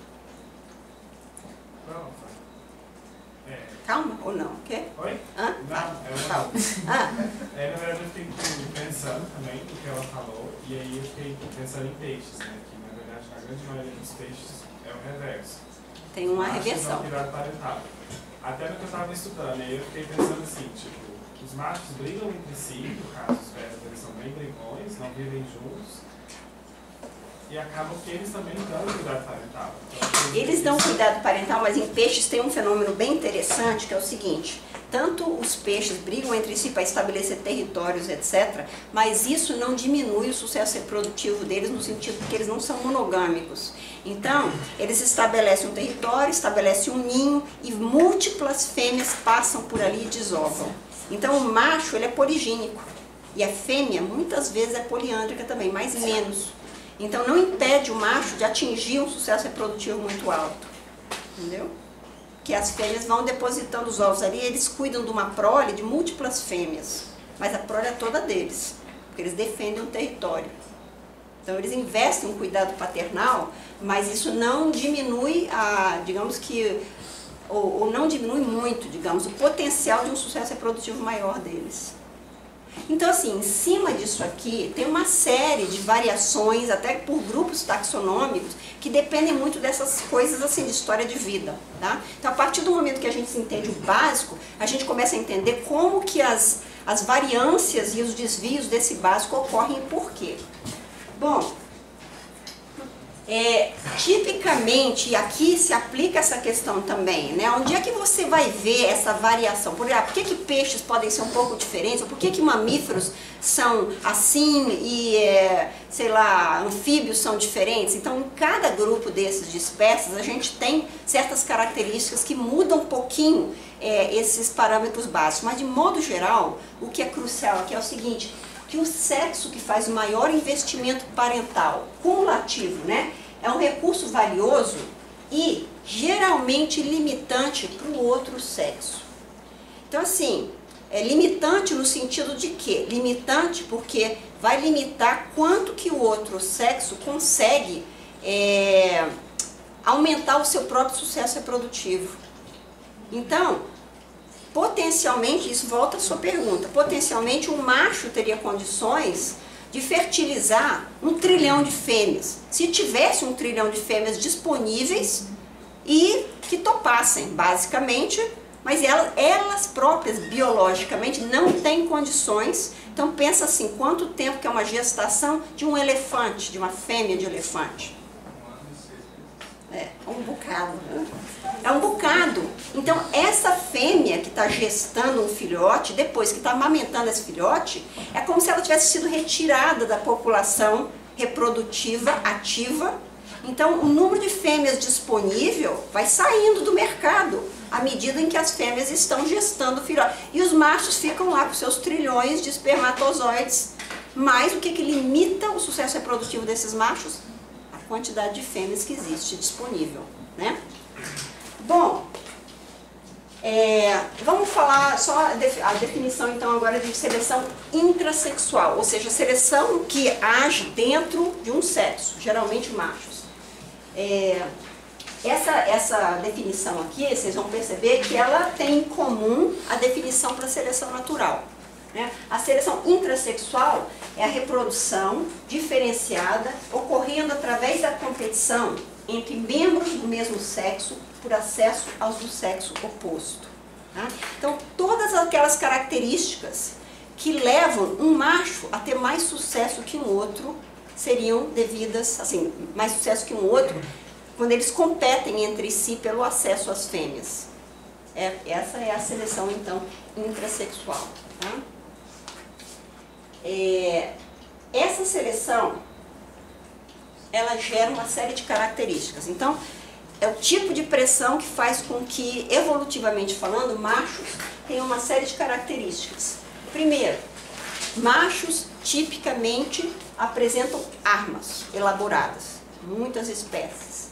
Calma ou não? O quê? Oi? Hã? Não, Calma. na verdade eu fiquei pensando também no que ela falou, e aí eu fiquei pensando em peixes, né? Que na verdade a grande maioria dos peixes é o reverso. Tem uma Machos reversão. não cuidado parental. Até no que eu estava estudando, e aí eu fiquei pensando assim, tipo, os machos brigam entre si, no caso os fêmeas eles são bem brigões, não vivem juntos, e acabam que eles também dão cuidado parental. Então, Eles dão cuidado parental, mas em peixes tem um fenômeno bem interessante, que é o seguinte: tanto os peixes brigam entre si para estabelecer territórios, etc., mas isso não diminui o sucesso reprodutivo deles, no sentido que eles não são monogâmicos. Então, eles estabelecem um território, estabelecem um ninho, e múltiplas fêmeas passam por ali e desovam. Então, o macho ele é poligínico, e a fêmea muitas vezes é poliândrica também, mas menos. Então, não impede o macho de atingir um sucesso reprodutivo muito alto, entendeu? Que as fêmeas vão depositando os ovos ali, eles cuidam de uma prole de múltiplas fêmeas, mas a prole é toda deles, porque eles defendem o território. Então, eles investem um cuidado paternal, mas isso não diminui digamos que, ou não diminui muito, digamos, o potencial de um sucesso reprodutivo maior deles. Então, assim, em cima disso aqui, tem uma série de variações, até por grupos taxonômicos, que dependem muito dessas coisas, assim, de história de vida, tá? Então, a partir do momento que a gente entende o básico, a gente começa a entender como que as variâncias e os desvios desse básico ocorrem e por quê. Bom, tipicamente, e aqui se aplica essa questão também, né? Onde é que você vai ver essa variação? Por que peixes podem ser um pouco diferentes? Ou por que mamíferos são assim e, sei lá, anfíbios são diferentes? Então, em cada grupo desses de espécies, a gente tem certas características que mudam um pouquinho esses parâmetros básicos. Mas, de modo geral, o que é crucial aqui é o seguinte: que o sexo que faz o maior investimento parental cumulativo, né, é um recurso valioso e geralmente limitante para o outro sexo. Então, assim, É limitante no sentido de quê? Limitante porque vai limitar quanto que o outro sexo consegue aumentar o seu próprio sucesso reprodutivo. Então, potencialmente, isso volta à sua pergunta, potencialmente um macho teria condições de fertilizar 1 trilhão de fêmeas, se tivesse 1 trilhão de fêmeas disponíveis e que topassem, basicamente, mas elas próprias, biologicamente, não têm condições. Então pensa assim, quanto tempo que é uma gestação de um elefante, de uma fêmea de elefante? É um bocado, né? É um bocado. Então essa fêmea que está gestando um filhote, depois que está amamentando esse filhote, é como se ela tivesse sido retirada da população reprodutiva ativa. Então o número de fêmeas disponível vai saindo do mercado à medida em que as fêmeas estão gestando o filhote. E os machos ficam lá com seus trilhões de espermatozoides. Mas o que limita o sucesso reprodutivo desses machos? A quantidade de fêmeas que existe disponível, né? Bom, vamos falar só a definição então agora de seleção intrasexual, ou seja, seleção que age dentro de um sexo, geralmente machos. Essa definição aqui, vocês vão perceber que ela tem em comum a definição para a seleção natural, né? A seleção intrasexual é a reprodução diferenciada ocorrendo através da competição entre membros do mesmo sexo por acesso aos do sexo oposto. Tá? Então, todas aquelas características que levam um macho a ter mais sucesso que um outro seriam devidas, assim, mais sucesso que um outro, quando eles competem entre si pelo acesso às fêmeas. Essa é a seleção, então, intrasexual. Tá? Essa seleção, ela gera uma série de características. Então, é o tipo de pressão que faz com que, evolutivamente falando, machos tenham uma série de características. Primeiro, machos tipicamente apresentam armas elaboradas, muitas espécies.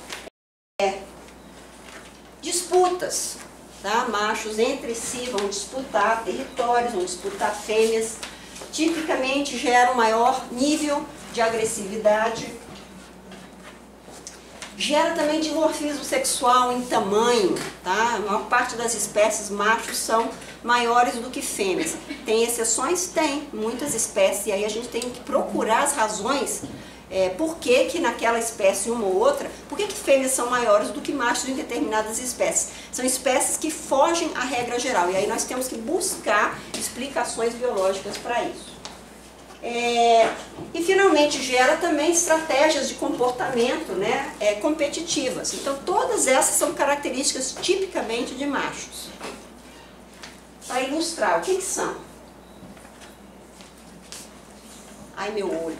Disputas, tá? Machos entre si vão disputar territórios, vão disputar fêmeas, tipicamente geram maior nível de agressividade. Gera também dimorfismo sexual em tamanho, tá? A maior parte das espécies machos são maiores do que fêmeas. Tem exceções? Tem, muitas espécies, e aí a gente tem que procurar as razões por que naquela espécie uma ou outra, por que fêmeas são maiores do que machos em determinadas espécies. São espécies que fogem à regra geral, e aí nós temos que buscar explicações biológicas para isso. E finalmente gera também estratégias de comportamento, né, competitivas. Então todas essas são características tipicamente de machos. Para ilustrar, o que são? Ai, meu olho.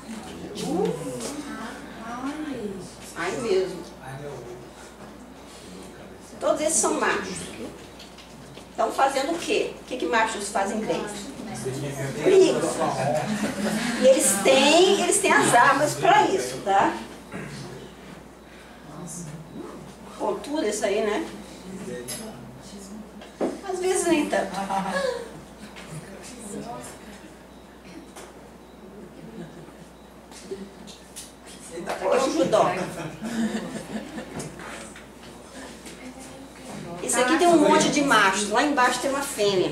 Ai mesmo. Todos esses são machos. Estão fazendo o quê? O que machos fazem bem? Brigam. E eles têm as armas para isso, tá? Pontudo isso aí, né? Às vezes nem tanto. É um judô. Esse aqui tem um monte de machos, lá embaixo tem uma fêmea.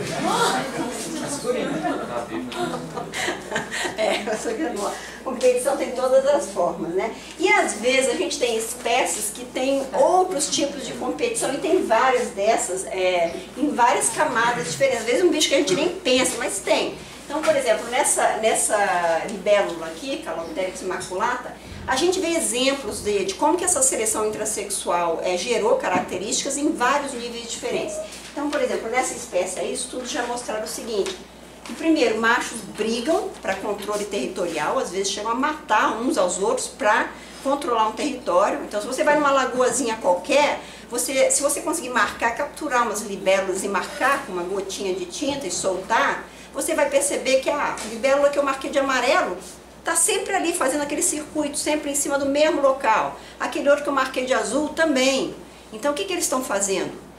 A competição tem todas as formas, né? E às vezes a gente tem espécies que têm outros tipos de competição, e tem várias dessas, em várias camadas diferentes. Às vezes um bicho que a gente nem pensa, mas tem. Então, por exemplo, nessa libélula aqui, Calopteryx maculata, a gente vê exemplos de como que essa seleção intrasexual gerou características em vários níveis diferentes. Então, por exemplo, nessa espécie aí, estudos já mostraram o seguinte: que, primeiro, machos brigam para controle territorial, às vezes chegam a matar uns aos outros para controlar um território. Então, se você vai numa lagoazinha qualquer, se você conseguir capturar umas libélulas e marcar com uma gotinha de tinta e soltar, você vai perceber que a libélula que eu marquei de amarelo está sempre ali fazendo aquele circuito, sempre em cima do mesmo local. Aquele outro que eu marquei de azul também. Então o que eles estão fazendo?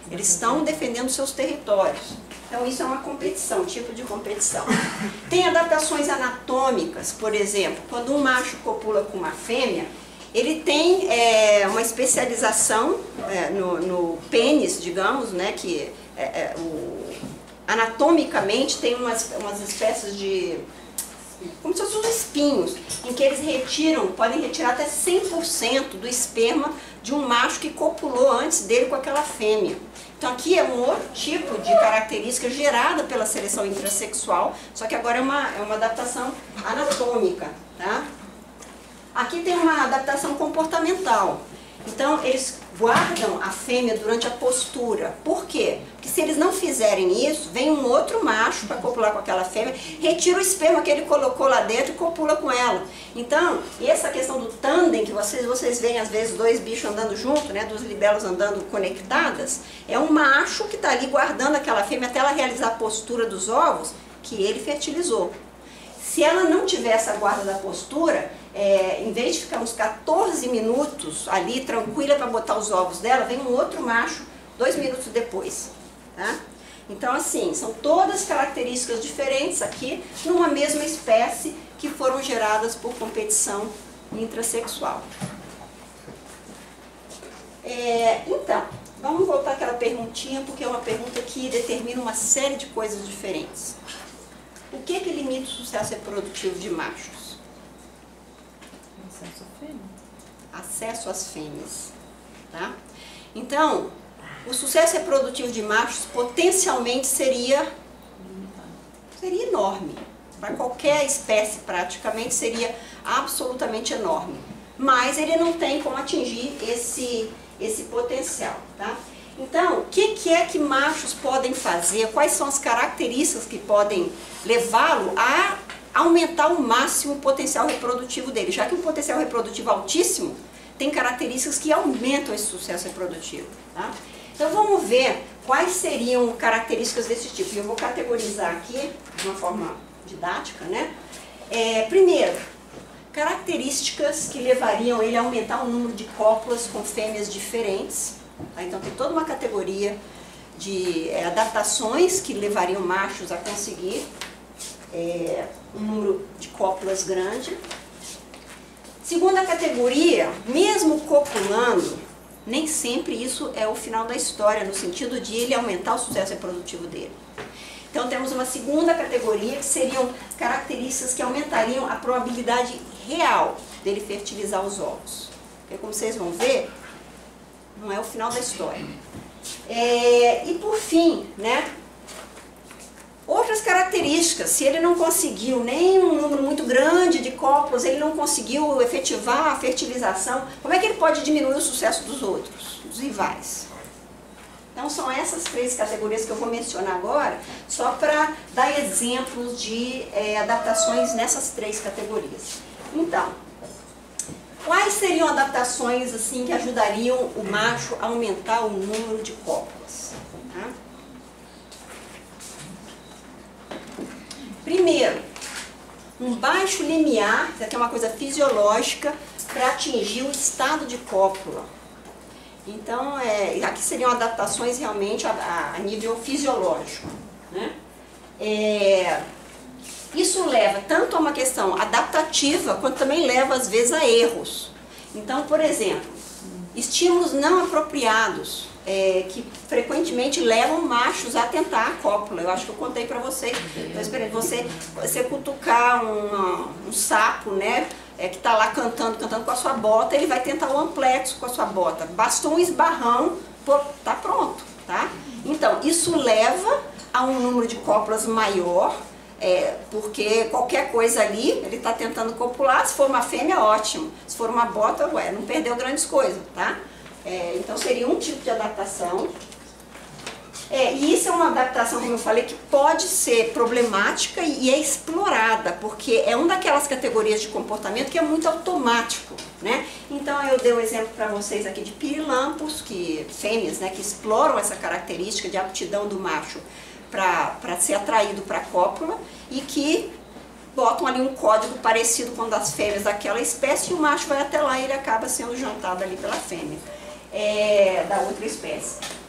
Eles estão defendendo seus territórios. Então isso é uma competição, tipo de competição. Tem adaptações anatômicas, por exemplo, quando um macho copula com uma fêmea, ele tem uma especialização no pênis, digamos, né, que anatomicamente tem umas espécies de, como se fossem os espinhos, em que eles podem retirar até 100% do esperma de um macho que copulou antes dele com aquela fêmea. Então aqui é um outro tipo de característica gerada pela seleção intrasexual, só que agora é uma adaptação anatômica, tá? Aqui tem uma adaptação comportamental. Então eles guardam a fêmea durante a postura. Por quê? Porque se eles não fizerem isso, vem um outro macho para copular com aquela fêmea, retira o esperma que ele colocou lá dentro e copula com ela. Então, essa questão do tandem, que vocês veem às vezes dois bichos andando junto, né, duas libelas andando conectadas, é um macho que está ali guardando aquela fêmea até ela realizar a postura dos ovos que ele fertilizou. Se ela não tiver essa guarda da postura, em vez de ficar uns 14 minutos ali tranquila para botar os ovos dela, vem um outro macho 2 minutos depois. Tá? Então assim, são todas características diferentes aqui numa mesma espécie que foram geradas por competição intrasexual. Então, vamos voltar àquela perguntinha, porque é uma pergunta que determina uma série de coisas diferentes. O que limita o sucesso reprodutivo de machos? Acesso à fêmea. Acesso às fêmeas. Tá? Então, o sucesso reprodutivo de machos potencialmente seria enorme. Para qualquer espécie, praticamente, seria absolutamente enorme. Mas ele não tem como atingir esse potencial. Tá? Então, o que é que machos podem fazer? Quais são as características que podem levá-lo a aumentar ao máximo o potencial reprodutivo dele? Já que um potencial reprodutivo altíssimo tem características que aumentam esse sucesso reprodutivo. Tá? Então, vamos ver quais seriam características desse tipo. Eu vou categorizar aqui de uma forma didática, né? Primeiro, características que levariam ele a aumentar o número de cópulas com fêmeas diferentes. Tá? Então tem toda uma categoria de adaptações que levariam machos a conseguir um número de cópulas grande. Segunda categoria, mesmo copulando, nem sempre isso é o final da história, no sentido de ele aumentar o sucesso reprodutivo dele. Então temos uma segunda categoria que seriam características que aumentariam a probabilidade real dele fertilizar os ovos. Porque como vocês vão ver, não é o final da história. E por fim, né, outras características, se ele não conseguiu nem um número muito grande de cópulas, ele não conseguiu efetivar a fertilização, como é que ele pode diminuir o sucesso dos outros, dos rivais? Então são essas 3 categorias que eu vou mencionar agora, só para dar exemplos de adaptações nessas 3 categorias. Então, quais seriam adaptações assim que ajudariam o macho a aumentar o número de cópulas? Tá? Primeiro, um baixo limiar, isso aqui é uma coisa fisiológica, para atingir o estado de cópula. Então, aqui seriam adaptações realmente a nível fisiológico. Né? Isso leva tanto a uma questão adaptativa, quanto também leva às vezes a erros. Então, por exemplo, estímulos não apropriados, que frequentemente levam machos a tentar a cópula. Eu acho que eu contei para vocês. Estou esperando você cutucar um sapo, né, que está lá cantando com a sua bota, ele vai tentar o amplexo com a sua bota. Bastou um esbarrão, tá pronto. Tá? Então, isso leva a um número de cópulas maior, porque qualquer coisa ali, ele está tentando copular. Se for uma fêmea, ótimo. Se for uma bota, não perdeu grandes coisas, tá? Então seria um tipo de adaptação. E isso é uma adaptação, como eu falei, que pode ser problemática e é explorada, porque é uma daquelas categorias de comportamento que é muito automático, né? Então eu dei um exemplo para vocês aqui de pirilampos, fêmeas, né, que exploram essa característica de aptidão do macho para ser atraído para a cópula e que botam ali um código parecido com o das fêmeas daquela espécie, e o macho vai até lá e ele acaba sendo jantado ali pela fêmea da outra espécie.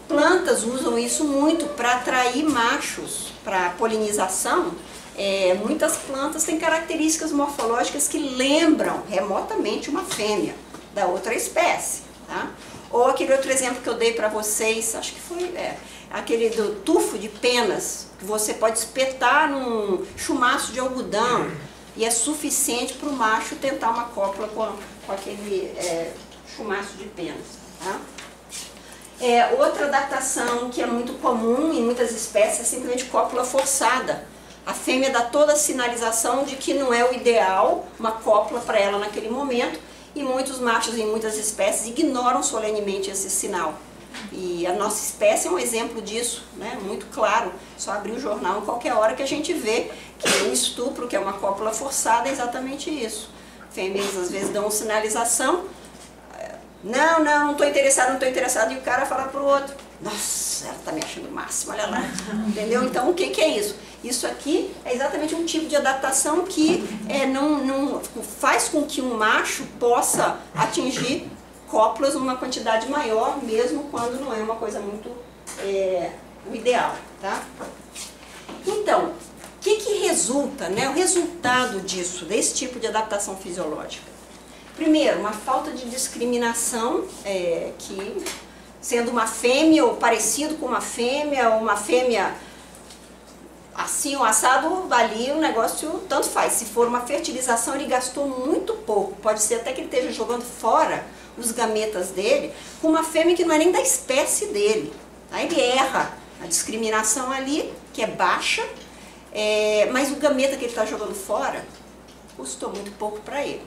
plantas usam isso muito para atrair machos para polinização. Muitas plantas têm características morfológicas que lembram remotamente uma fêmea da outra espécie, tá? Ou aquele outro exemplo que eu dei para vocês, acho que foi aquele do tufo de penas, que você pode espetar num chumaço de algodão e é suficiente para o macho tentar uma cópula com aquele chumaço de penas, tá? Outra adaptação que é muito comum em muitas espécies é simplesmente cópula forçada. A fêmea dá toda a sinalização de que não é o ideal uma cópula para ela naquele momento, e muitos machos em muitas espécies ignoram solenemente esse sinal. E a nossa espécie é um exemplo disso, né? Muito claro. Só abrir o jornal em qualquer hora que a gente vê que o estupro, que é uma cópula forçada, é exatamente isso. Fêmeas às vezes dão sinalização, não estou interessado, e o cara fala para o outro, nossa, ela está me achando o máximo, olha lá, entendeu? Então o que é isso? Isso aqui é exatamente um tipo de adaptação que não faz com que um macho possa atingir cópulas numa quantidade maior, mesmo quando não é uma coisa muito o ideal, tá? Então, o que resulta, né? O resultado disso, desse tipo de adaptação fisiológica? Primeiro, uma falta de discriminação, que sendo uma fêmea ou parecido com uma fêmea assim ou assado, ali o negócio tanto faz. Se for uma fertilização, ele gastou muito pouco. Pode ser até que ele esteja jogando fora os gametas dele com uma fêmea que não é nem da espécie dele. Aí ele erra a discriminação ali, que é baixa, mas o gameta que ele está jogando fora custou muito pouco para ele.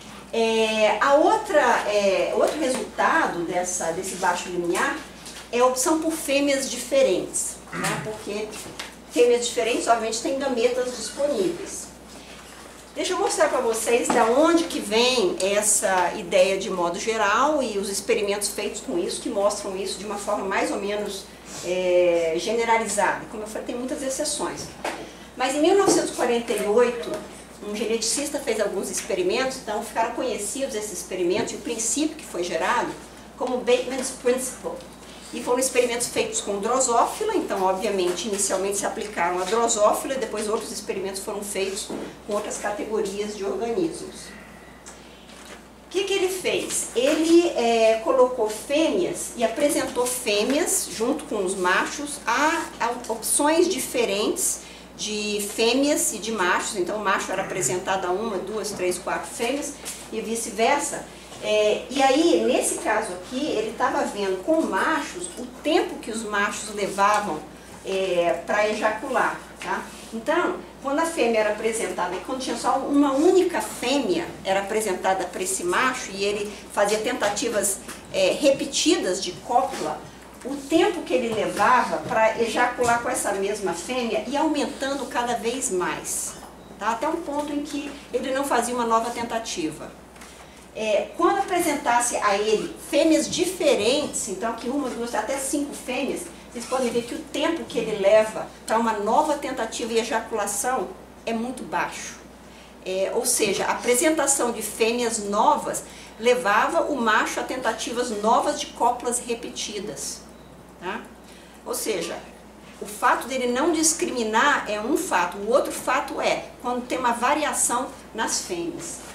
Outro resultado desse baixo limiar é a opção por fêmeas diferentes, né? Porque fêmeas diferentes, obviamente, têm gametas disponíveis. Deixa eu mostrar para vocês de onde que vem essa ideia de modo geral e os experimentos feitos com isso, que mostram isso de uma forma mais ou menos generalizada. Como eu falei, tem muitas exceções. Mas em 1948, um geneticista fez alguns experimentos, então ficaram conhecidos esses experimentos e o princípio que foi gerado como Bateman's Principle. E foram experimentos feitos com drosófila, então obviamente inicialmente se aplicaram a drosófila e depois outros experimentos foram feitos com outras categorias de organismos. O que ele fez? Ele colocou fêmeas e apresentou fêmeas junto com os machos a opções diferentes de fêmeas e de machos. Então o macho era apresentado a 1, 2, 3, 4 fêmeas e vice-versa. E aí, nesse caso aqui, ele estava vendo com machos o tempo que os machos levavam para ejacular, tá? Então, quando a fêmea era apresentada, quando tinha só uma única fêmea, era apresentada para esse macho e ele fazia tentativas repetidas de cópula, o tempo que ele levava para ejacular com essa mesma fêmea ia aumentando cada vez mais, tá? Até um ponto em que ele não fazia uma nova tentativa. Quando apresentasse a ele fêmeas diferentes, então que 1, 2, até 5 fêmeas, vocês podem ver que o tempo que ele leva para uma nova tentativa e ejaculação é muito baixo. Ou seja, a apresentação de fêmeas novas levava o macho a tentativas novas de cópulas repetidas, tá? Ou seja, o fato dele não discriminar é um fato, o outro fato é quando tem uma variação nas fêmeas.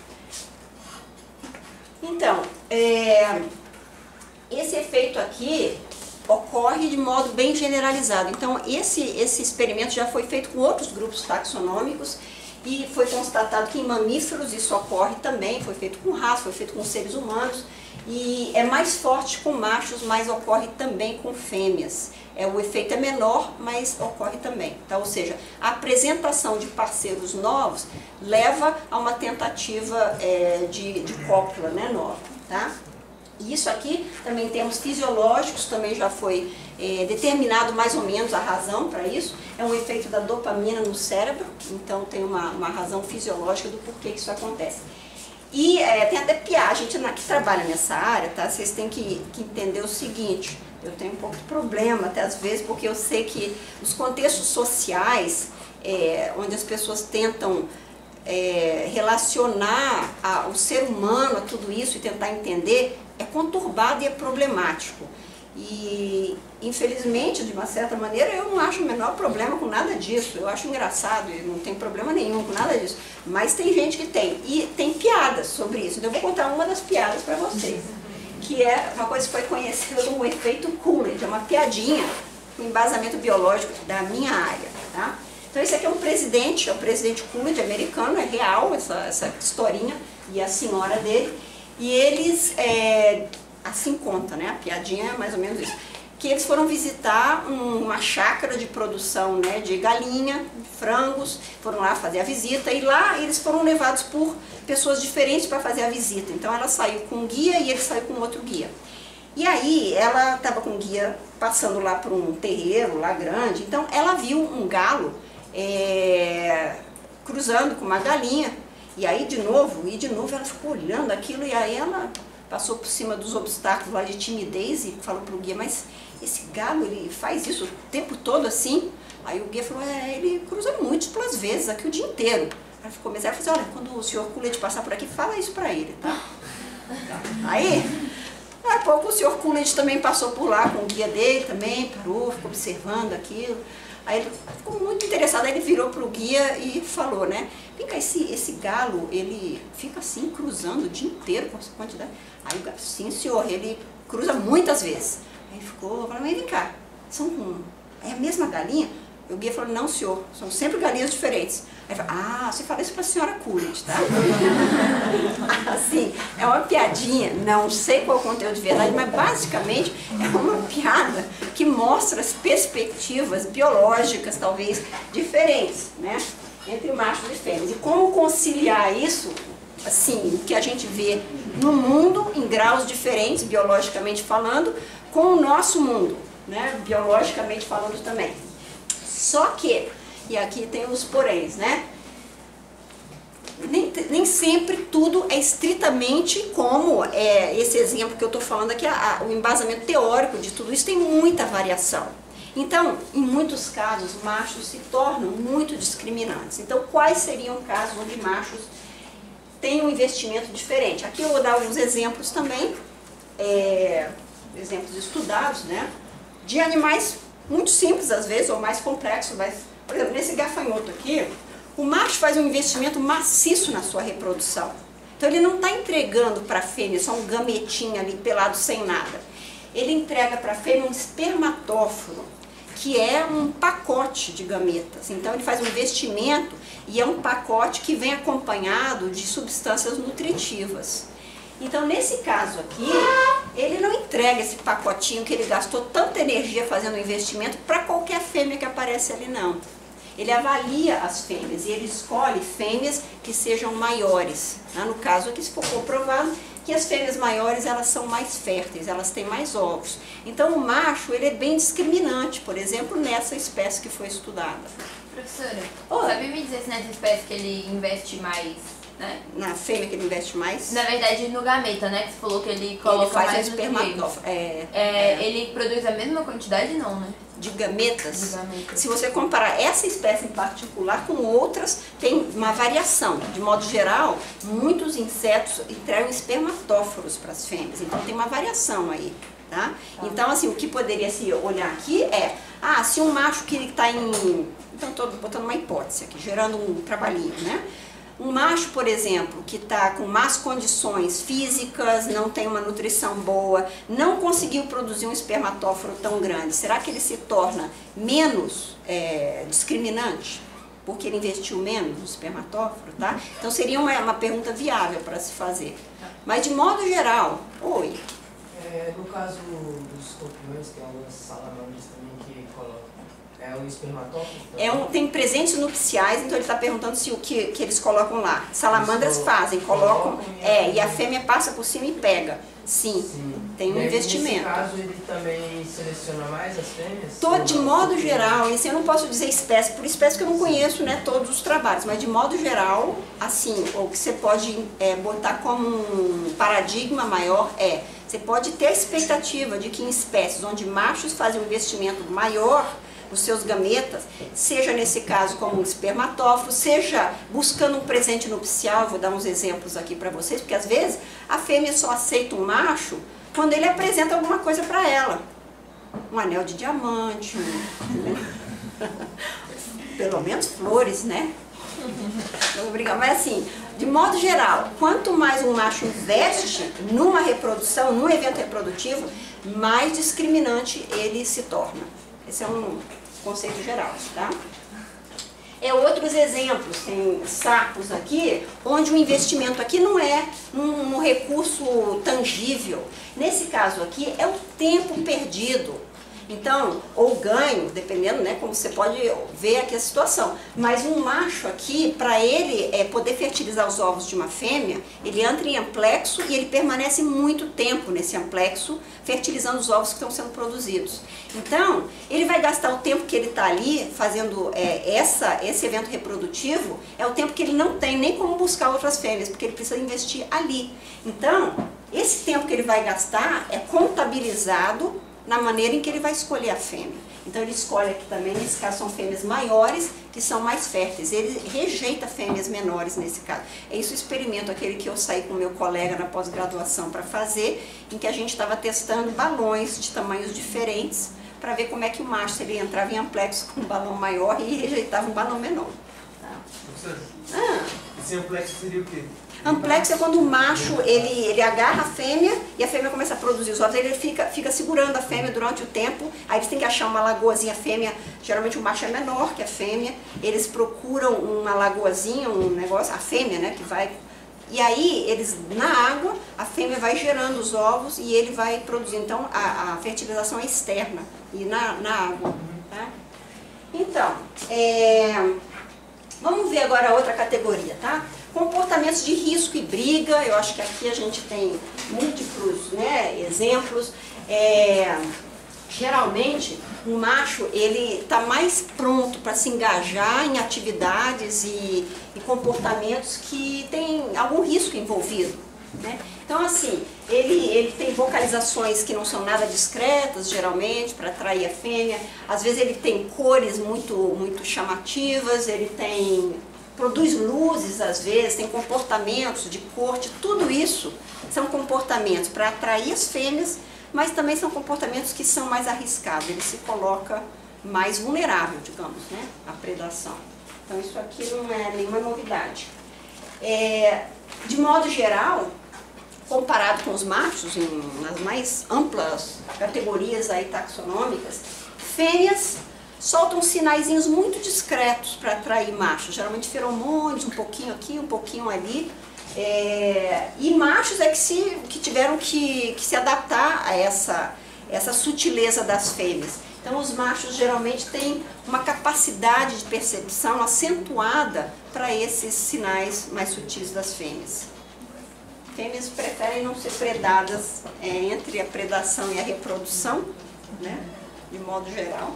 Então, esse efeito aqui ocorre de modo bem generalizado. Então, esse experimento já foi feito com outros grupos taxonômicos e foi constatado que em mamíferos isso ocorre também, foi feito com ratos, foi feito com seres humanos e é mais forte com machos, mas ocorre também com fêmeas. O efeito é menor, mas ocorre também. Tá? Ou seja, a apresentação de parceiros novos leva a uma tentativa de cópula, né, nova. Tá? E isso aqui também em termos fisiológicos, também já foi determinado mais ou menos a razão para isso. É um efeito da dopamina no cérebro, então tem uma razão fisiológica do porquê que isso acontece. E tem até piada, a gente que trabalha nessa área, tá? Vocês têm que entender o seguinte, eu tenho um pouco de problema até às vezes, porque eu sei que os contextos sociais, onde as pessoas tentam relacionar o ser humano a tudo isso e tentar entender, é conturbado e é problemático. E, infelizmente, de uma certa maneira, eu não acho o menor problema com nada disso. Eu acho engraçado, eu não tenho problema nenhum com nada disso. Mas tem gente que tem. E tem piadas sobre isso. Então eu vou contar uma das piadas para vocês. Que é uma coisa que foi conhecida como o efeito Coolidge. É uma piadinha com embasamento biológico da minha área. Tá? Então esse aqui é o presidente Coolidge americano, é real essa historinha, e a senhora dele. E eles... assim conta, né? A piadinha é mais ou menos isso. Que eles foram visitar uma chácara de produção, né, de galinha, de frangos, foram lá fazer a visita e lá eles foram levados por pessoas diferentes para fazer a visita. Então ela saiu com um guia e ele saiu com outro guia. E aí ela estava com o guia passando lá por um terreiro lá grande, então ela viu um galo cruzando com uma galinha. E aí de novo ela ficou olhando aquilo e aí ela passou por cima dos obstáculos lá de timidez e falou para o guia, mas esse galo, ele faz isso o tempo todo assim? Aí o guia falou, ele cruza múltiplas vezes aqui o dia inteiro. Aí ficou começar a fazer, olha, quando o senhor Coolidge passar por aqui, fala isso para ele, tá? Aí, daqui a pouco o senhor Coolidge também passou por lá com o guia dele também, parou, ficou observando aquilo. Aí ele ficou muito interessado, aí ele virou para o guia e falou, né? Vem cá, esse galo, ele fica assim, cruzando o dia inteiro com essa quantidade. Aí o galo, sim senhor, ele cruza muitas vezes. Aí ficou, falou, mas vem cá, é a mesma galinha? E o guia falou, não senhor, são sempre galinhas diferentes. Aí ele falou, você fala isso para a senhora Coolidge, tá? Assim, é uma piadinha, não sei qual é o conteúdo de verdade, mas basicamente é uma piada que mostra as perspectivas biológicas, talvez, diferentes, né? Entre machos e fêmeas. E como conciliar isso, assim, o que a gente vê no mundo, em graus diferentes, biologicamente falando, com o nosso mundo, né? Biologicamente falando também. Só que, e aqui tem os poréns, né? Nem sempre tudo é estritamente como esse exemplo que eu estou falando aqui, o embasamento teórico de tudo isso tem muita variação. Então, em muitos casos, machos se tornam muito discriminantes. Então, quais seriam casos onde machos têm um investimento diferente? Aqui eu vou dar alguns exemplos também, exemplos estudados, né? De animais muito simples às vezes, ou mais complexos, mas, por exemplo, nesse gafanhoto aqui, o macho faz um investimento maciço na sua reprodução. Então ele não está entregando para a fêmea só um gametinho ali pelado sem nada. Ele entrega para a fêmea um espermatóforo, que é um pacote de gametas. Então ele faz um investimento e é um pacote que vem acompanhado de substâncias nutritivas. Então, nesse caso aqui, ele não entrega esse pacotinho que ele gastou tanta energia fazendo o investimento para qualquer fêmea que aparece ali, não. Ele avalia as fêmeas e ele escolhe fêmeas que sejam maiores. No caso aqui, se for comprovado que as fêmeas maiores, elas são mais férteis, elas têm mais ovos. Então, o macho, ele é bem discriminante, por exemplo, nessa espécie que foi estudada. Professora, sabe me dizer se nessa espécie que ele investe mais... Né? Na fêmea que ele investe mais? Na verdade, no gameta, né? Que você falou que ele coloca faz mais espermatóforo. Ele produz a mesma quantidade, não, né? De gametas? De gametas. Se você comparar essa espécie em particular com outras, tem uma variação. De modo geral, muitos insetos entregam espermatóforos para as fêmeas. Então, tem uma variação aí. Tá? Então, assim, o que poderia se olhar aqui é... se um macho que está em... Então, estou botando uma hipótese aqui, gerando um trabalhinho, né? Um macho, por exemplo, que está com más condições físicas, não tem uma nutrição boa, não conseguiu produzir um espermatóforo tão grande, será que ele se torna menos discriminante? Porque ele investiu menos no espermatóforo, tá? Então seria uma pergunta viável para se fazer. Mas de modo geral, no caso dos escorpiões, tem algumas salamandras também que colocam. É um espermatóforo? Tem presentes nupciais, então ele está perguntando se o que eles colocam lá. Salamandras fazem, colocam, e a fêmea passa por cima e pega. Sim. Tem um investimento. Nesse caso, ele também seleciona mais as fêmeas? De modo geral, eu não posso dizer espécie por espécie, que eu não conheço, né, todos os trabalhos, mas de modo geral, assim, o que você pode botar como um paradigma maior você pode ter a expectativa de que em espécies onde machos fazem um investimento maior, os seus gametas, seja nesse caso como um espermatóforo, seja buscando um presente nupcial, vou dar uns exemplos aqui para vocês, porque às vezes a fêmea só aceita um macho quando ele apresenta alguma coisa para ela. um anel de diamante, pelo menos flores, né? Mas assim, de modo geral, quanto mais um macho investe numa reprodução, num evento reprodutivo, mais discriminante ele se torna. Esse é um conceito geral, tá? Outros exemplos, tem sapos aqui, onde o investimento aqui não é num recurso tangível. Nesse caso aqui, é o tempo perdido. Então, ou ganho, dependendo, né, como você pode ver aqui a situação. Mas um macho aqui, para ele poder fertilizar os ovos de uma fêmea, ele entra em amplexo e ele permanece muito tempo nesse amplexo, fertilizando os ovos que estão sendo produzidos. Então, ele vai gastar o tempo que ele está ali fazendo esse evento reprodutivo, é o tempo que ele não tem nem como buscar outras fêmeas, porque ele precisa investir ali. Então, esse tempo que ele vai gastar é contabilizado na maneira em que ele vai escolher a fêmea. Então ele escolhe aqui também, nesse caso são fêmeas maiores, que são mais férteis. Ele rejeita fêmeas menores nesse caso. É isso o experimento, aquele que eu saí com o meu colega na pós-graduação para fazer, em que a gente estava testando balões de tamanhos diferentes, para ver como é que o macho, se ele entrava em amplexo com um balão maior e rejeitava um balão menor. Tá? Esse amplexo seria o quê? Amplexo é quando o macho, ele agarra a fêmea e a fêmea começa a produzir os ovos, ele fica segurando a fêmea durante o tempo, aí eles têm que achar uma lagoazinha, a fêmea, geralmente o macho é menor que a fêmea, eles procuram uma lagoazinha, um negócio, a fêmea, né, que vai, e aí eles, na água, a fêmea vai gerando os ovos e ele vai produzindo, então a fertilização é externa e na água, tá? Então, vamos ver agora outra categoria, tá? Comportamentos de risco e briga, eu acho que aqui a gente tem múltiplos, né, exemplos. Geralmente, o macho ele está mais pronto para se engajar em atividades e comportamentos que têm algum risco envolvido, né? Então, assim, ele tem vocalizações que não são nada discretas, geralmente, para atrair a fêmea. Às vezes ele tem cores muito chamativas, ele produz luzes às vezes, tem comportamentos de corte, tudo isso são comportamentos para atrair as fêmeas, mas também são comportamentos que são mais arriscados, ele se coloca mais vulnerável, digamos, né, à predação. Então isso aqui não é nenhuma novidade. De modo geral, comparado com os machos, nas mais amplas categorias aí taxonômicas, fêmeas soltam sinaizinhos muito discretos para atrair machos, geralmente feromônios, um pouquinho aqui, um pouquinho ali, e machos é que tiveram que se adaptar a essa sutileza das fêmeas. Então os machos geralmente têm uma capacidade de percepção acentuada para esses sinais mais sutis das fêmeas. Fêmeas preferem não ser predadas entre a predação e a reprodução, né, de modo geral.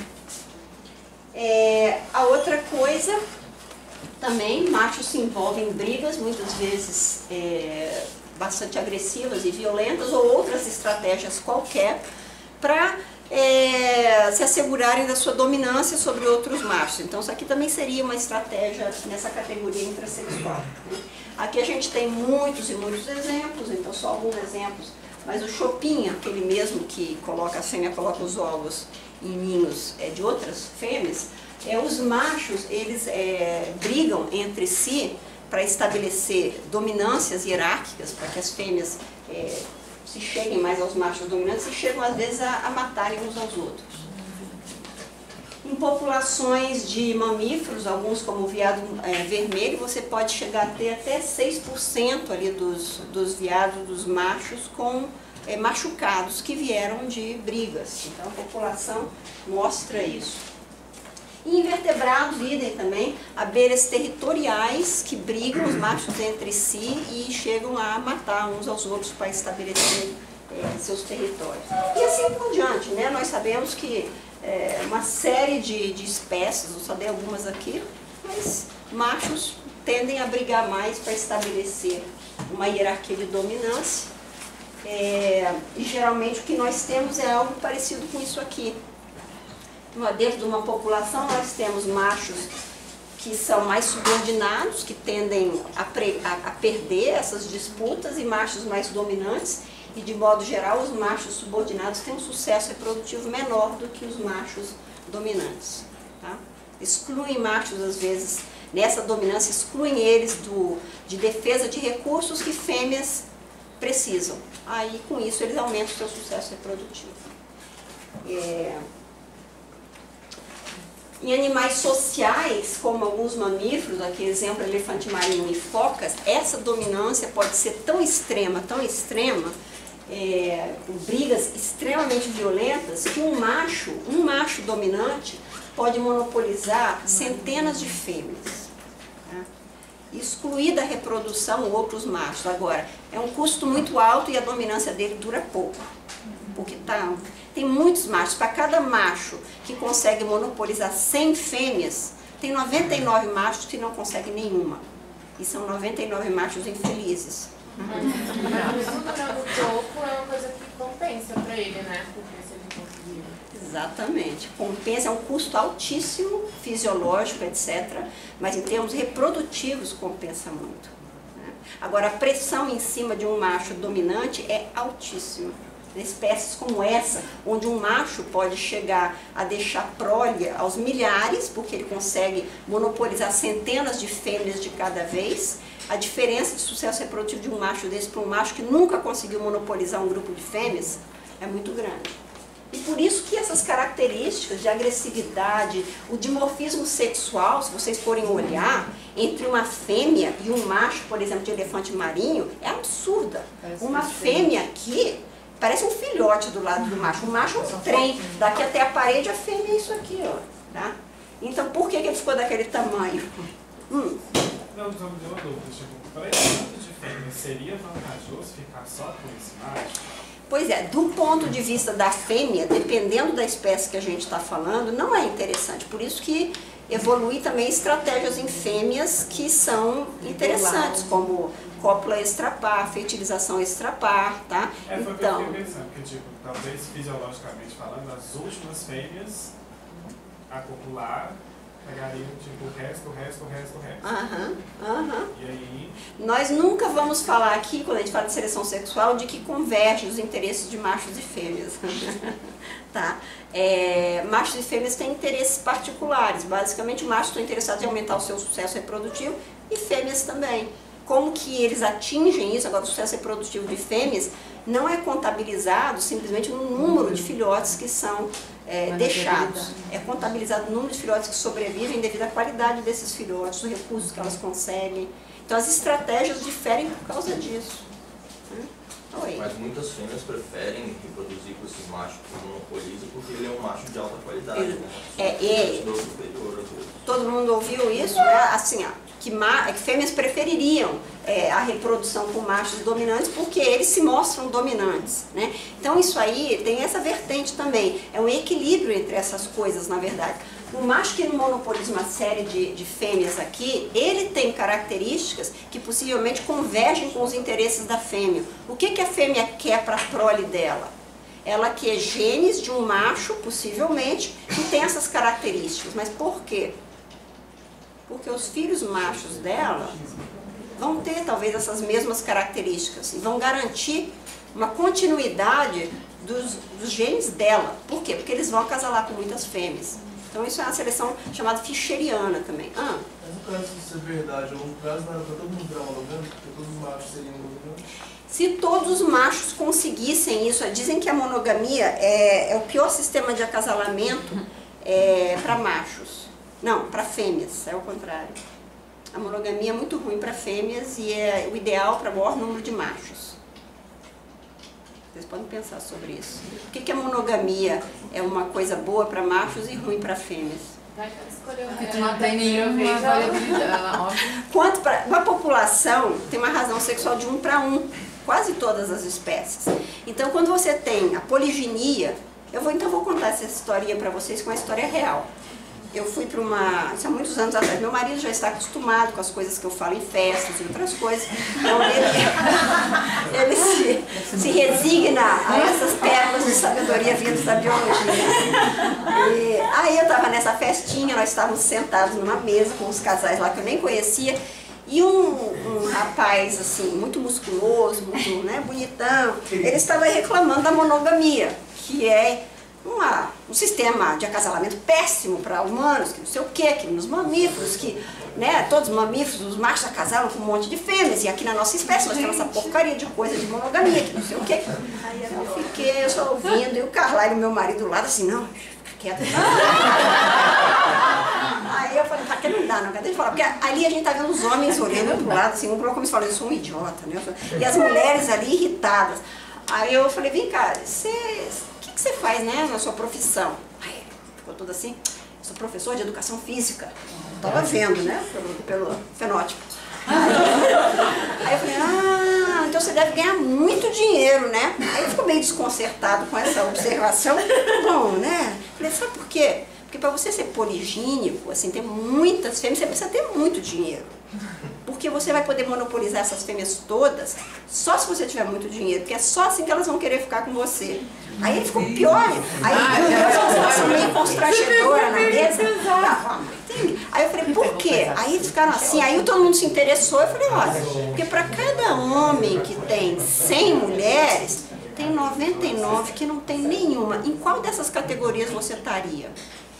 A outra coisa, também, machos se envolvem em brigas, muitas vezes bastante agressivas e violentas, ou outras estratégias qualquer, para se assegurarem da sua dominância sobre outros machos. Então isso aqui também seria uma estratégia nessa categoria intrasexual. Aqui a gente tem muitos e muitos exemplos, então só alguns exemplos, mas o chopinha, aquele mesmo que a fêmea coloca os ovos em ninhos de outras fêmeas, os machos eles brigam entre si para estabelecer dominâncias hierárquicas, para que as fêmeas se cheguem mais aos machos dominantes e chegam às vezes a matarem uns aos outros. Em populações de mamíferos, alguns como o veado vermelho, você pode chegar a ter até 6% ali dos veados, dos machos, com machucados que vieram de brigas. Então a população mostra isso. E invertebrados, idem também, abelhas territoriais que brigam os machos entre si e chegam a matar uns aos outros para estabelecer seus territórios. E assim por diante, né? Nós sabemos que uma série de espécies, eu só dei algumas aqui, mas machos tendem a brigar mais para estabelecer uma hierarquia de dominância. E geralmente o que nós temos é algo parecido com isso aqui. Dentro de uma população nós temos machos que são mais subordinados, que tendem a perder essas disputas, e machos mais dominantes. E de modo geral, os machos subordinados têm um sucesso reprodutivo menor do que os machos dominantes. Tá? Excluem machos, às vezes, nessa dominância, excluem eles de defesa de recursos que fêmeas precisam. Aí, com isso, eles aumentam o seu sucesso reprodutivo. Em animais sociais, como alguns mamíferos, aqui exemplo, elefante marinho e focas, essa dominância pode ser tão extrema, com brigas extremamente violentas, que um macho dominante pode monopolizar centenas de fêmeas. Tá? Excluir da reprodução outros machos. Agora, é um custo muito alto e a dominância dele dura pouco. Porque tem muitos machos. Para cada macho que consegue monopolizar 100 fêmeas, tem 99 machos que não conseguem nenhuma. E são 99 machos infelizes. Isso durando pouco é uma coisa que compensa para ele, né? Porque se ele conseguir. Exatamente. Compensa, é um custo altíssimo, fisiológico, etc. Mas em termos reprodutivos compensa muito. Né? Agora, a pressão em cima de um macho dominante é altíssima. Espécies como essa, onde um macho pode chegar a deixar prole aos milhares, porque ele consegue monopolizar centenas de fêmeas de cada vez, a diferença de sucesso reprodutivo de um macho desse para um macho que nunca conseguiu monopolizar um grupo de fêmeas é muito grande. E por isso que essas características de agressividade, o dimorfismo sexual, se vocês forem olhar, entre uma fêmea e um macho, por exemplo, de elefante marinho, é absurda. Uma fêmea aqui parece um filhote do lado do macho. O macho é um trem, daqui até a parede, a fêmea é isso aqui, ó. Tá? Então, por que ele ficou daquele tamanho? Não, então me deu uma dúvida. Tipo, para esse tipo de fêmea, seria vantajoso ficar só com esse macho? Pois é, do ponto de vista da fêmea, dependendo da espécie que a gente está falando, não é interessante. Por isso que evolui também estratégias em fêmeas que são interessantes, como cópula extrapar, fertilização extrapar, tá? Foi o que eu fiquei pensando, que tipo, talvez fisiologicamente falando, as últimas fêmeas a copular pegariam tipo o resto. E aí... Nós nunca vamos falar aqui, quando a gente fala de seleção sexual, de que converge os interesses de machos e fêmeas. Tá? Machos e fêmeas têm interesses particulares. Basicamente, machos estão interessados em aumentar o seu sucesso reprodutivo e fêmeas também. Como que eles atingem isso? Agora, o sucesso reprodutivo de fêmeas não é contabilizado simplesmente no número de filhotes que são deixados. É contabilizado o número de filhotes que sobrevivem devido à qualidade desses filhotes, os recursos que elas conseguem. Então, as estratégias diferem por causa disso. Oi. Mas muitas fêmeas preferem reproduzir com esses machos que monopolizam porque ele é um macho de alta qualidade. Né? Todo mundo ouviu isso, né? Assim, ó, que fêmeas prefeririam a reprodução com machos dominantes porque eles se mostram dominantes, né? Então isso aí tem essa vertente também, é um equilíbrio entre essas coisas, na verdade. O macho que monopoliza uma série de fêmeas aqui, ele tem características que possivelmente convergem com os interesses da fêmea. O que a fêmea quer para a prole dela? Ela quer genes de um macho, possivelmente, que tem essas características. Mas por quê? Porque os filhos machos dela vão ter talvez essas mesmas características e vão garantir uma continuidade dos genes dela. Por quê? Porque eles vão acasalar com muitas fêmeas. Então isso é uma seleção chamada fischeriana também. Mas no caso disso é verdade, a longo prazo não é para todo mundo virar monogâmico, porque todos os machos seriam monogâmicos? Se todos os machos conseguissem isso, dizem que a monogamia é o pior sistema de acasalamento para machos. Não, para fêmeas, é o contrário. A monogamia é muito ruim para fêmeas e é o ideal para o maior número de machos. Vocês podem pensar sobre isso. Por que a monogamia é uma coisa boa para machos e ruim para fêmeas? Porque não tem nenhuma variabilidade, óbvio. Quanto para uma população tem uma razão sexual de 1 para 1, quase todas as espécies. Então, quando você tem a poliginia, eu vou contar essa historinha para vocês com uma história real. Eu fui para isso há muitos anos atrás, meu marido já está acostumado com as coisas que eu falo em festas e outras coisas, então ele se resigna a essas pérolas de sabedoria vindas da biologia. E aí eu estava nessa festinha, nós estávamos sentados numa mesa com os casais lá que eu nem conhecia, E um rapaz, assim, muito musculoso, muito, né, bonitão, ele estava reclamando da monogamia, que é um sistema de acasalamento péssimo para humanos, que não sei o quê, que nos mamíferos, que, né, todos os mamíferos, os machos acasalam com um monte de fêmeas, e aqui na nossa espécie nós temos essa porcaria de coisa de monogamia, que não sei o quê. Aí eu fiquei só ouvindo, e o Carlyle, meu marido, do lado, assim, não, fica quieto. Aí eu falei, tá, que não dá, não, cadê de falar? Porque ali a gente tá vendo os homens olhando pro lado, assim, um como se falando, eu sou um idiota, né? E as mulheres ali irritadas. Aí eu falei, vem cá, o que você faz, né, na sua profissão? Aí ele ficou todo assim, eu sou professor de educação física. Tava vendo, né, pelo fenótipo. Aí eu falei, então você deve ganhar muito dinheiro, né? Aí ele ficou meio desconcertado com essa observação. Bom, né? Eu falei, sabe por quê? Porque para você ser poligínico, assim, ter muitas fêmeas, você precisa ter muito dinheiro. Porque você vai poder monopolizar essas fêmeas todas só se você tiver muito dinheiro, porque é só assim que elas vão querer ficar com você. Aí ele ficou pior, aí ele deu uma situação meio constrangedora na mesa. Aí eu falei, por quê? Aí eles ficaram assim, aí todo mundo se interessou, eu falei, olha, porque para cada homem que tem 100 mulheres, tem 99 que não tem nenhuma. Em qual dessas categorias você estaria?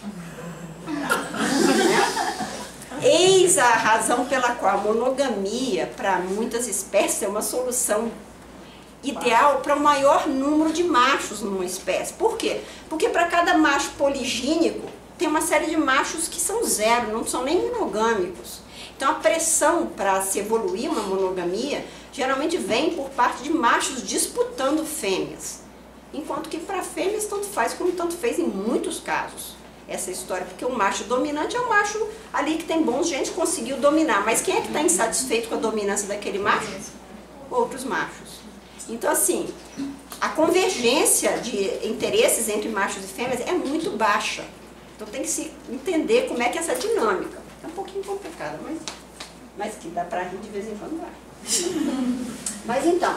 Eis a razão pela qual a monogamia, para muitas espécies, é uma solução ideal para o maior número de machos numa espécie. Por quê? Porque para cada macho poligínico, tem uma série de machos que são zero, não são nem monogâmicos. Então a pressão para se evoluir uma monogamia, geralmente vem por parte de machos disputando fêmeas. Enquanto que para fêmeas tanto faz como tanto fez em muitos casos. Essa história, porque o macho dominante é o macho ali que tem bons genes, conseguiu dominar. Mas quem é que está insatisfeito com a dominância daquele macho? Outros machos. Então, assim, a convergência de interesses entre machos e fêmeas é muito baixa. Então tem que se entender como é que é essa dinâmica. É um pouquinho complicado, mas que dá pra rir de vez em quando vai. Mas então,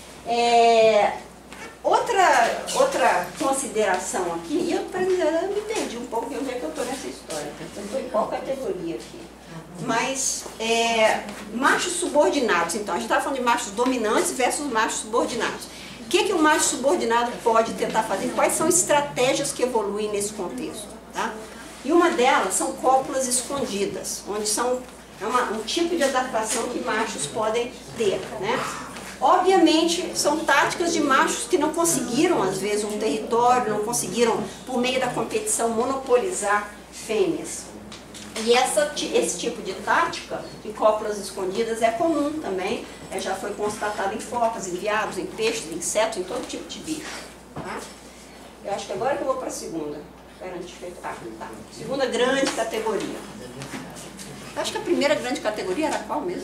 outra consideração aqui, e eu me perdi um pouco de onde é que eu estou nessa história, eu estou em qual categoria aqui. Mas, machos subordinados, então, a gente estava falando de machos dominantes versus machos subordinados. O que o macho subordinado pode tentar fazer? Quais são estratégias que evoluem nesse contexto? Tá? E uma delas são cópulas escondidas, onde é um tipo de adaptação que machos podem ter, né? Obviamente, são táticas de machos que não conseguiram, às vezes, um território, não conseguiram, por meio da competição, monopolizar fêmeas. E esse tipo de tática, de cópulas escondidas, é comum também, já foi constatado em focas, em veados, em peixes, em insetos, em todo tipo de bicho. Tá? Eu acho que agora que eu vou para a segunda. Tá. Segunda grande categoria. Eu acho que a primeira grande categoria era qual mesmo?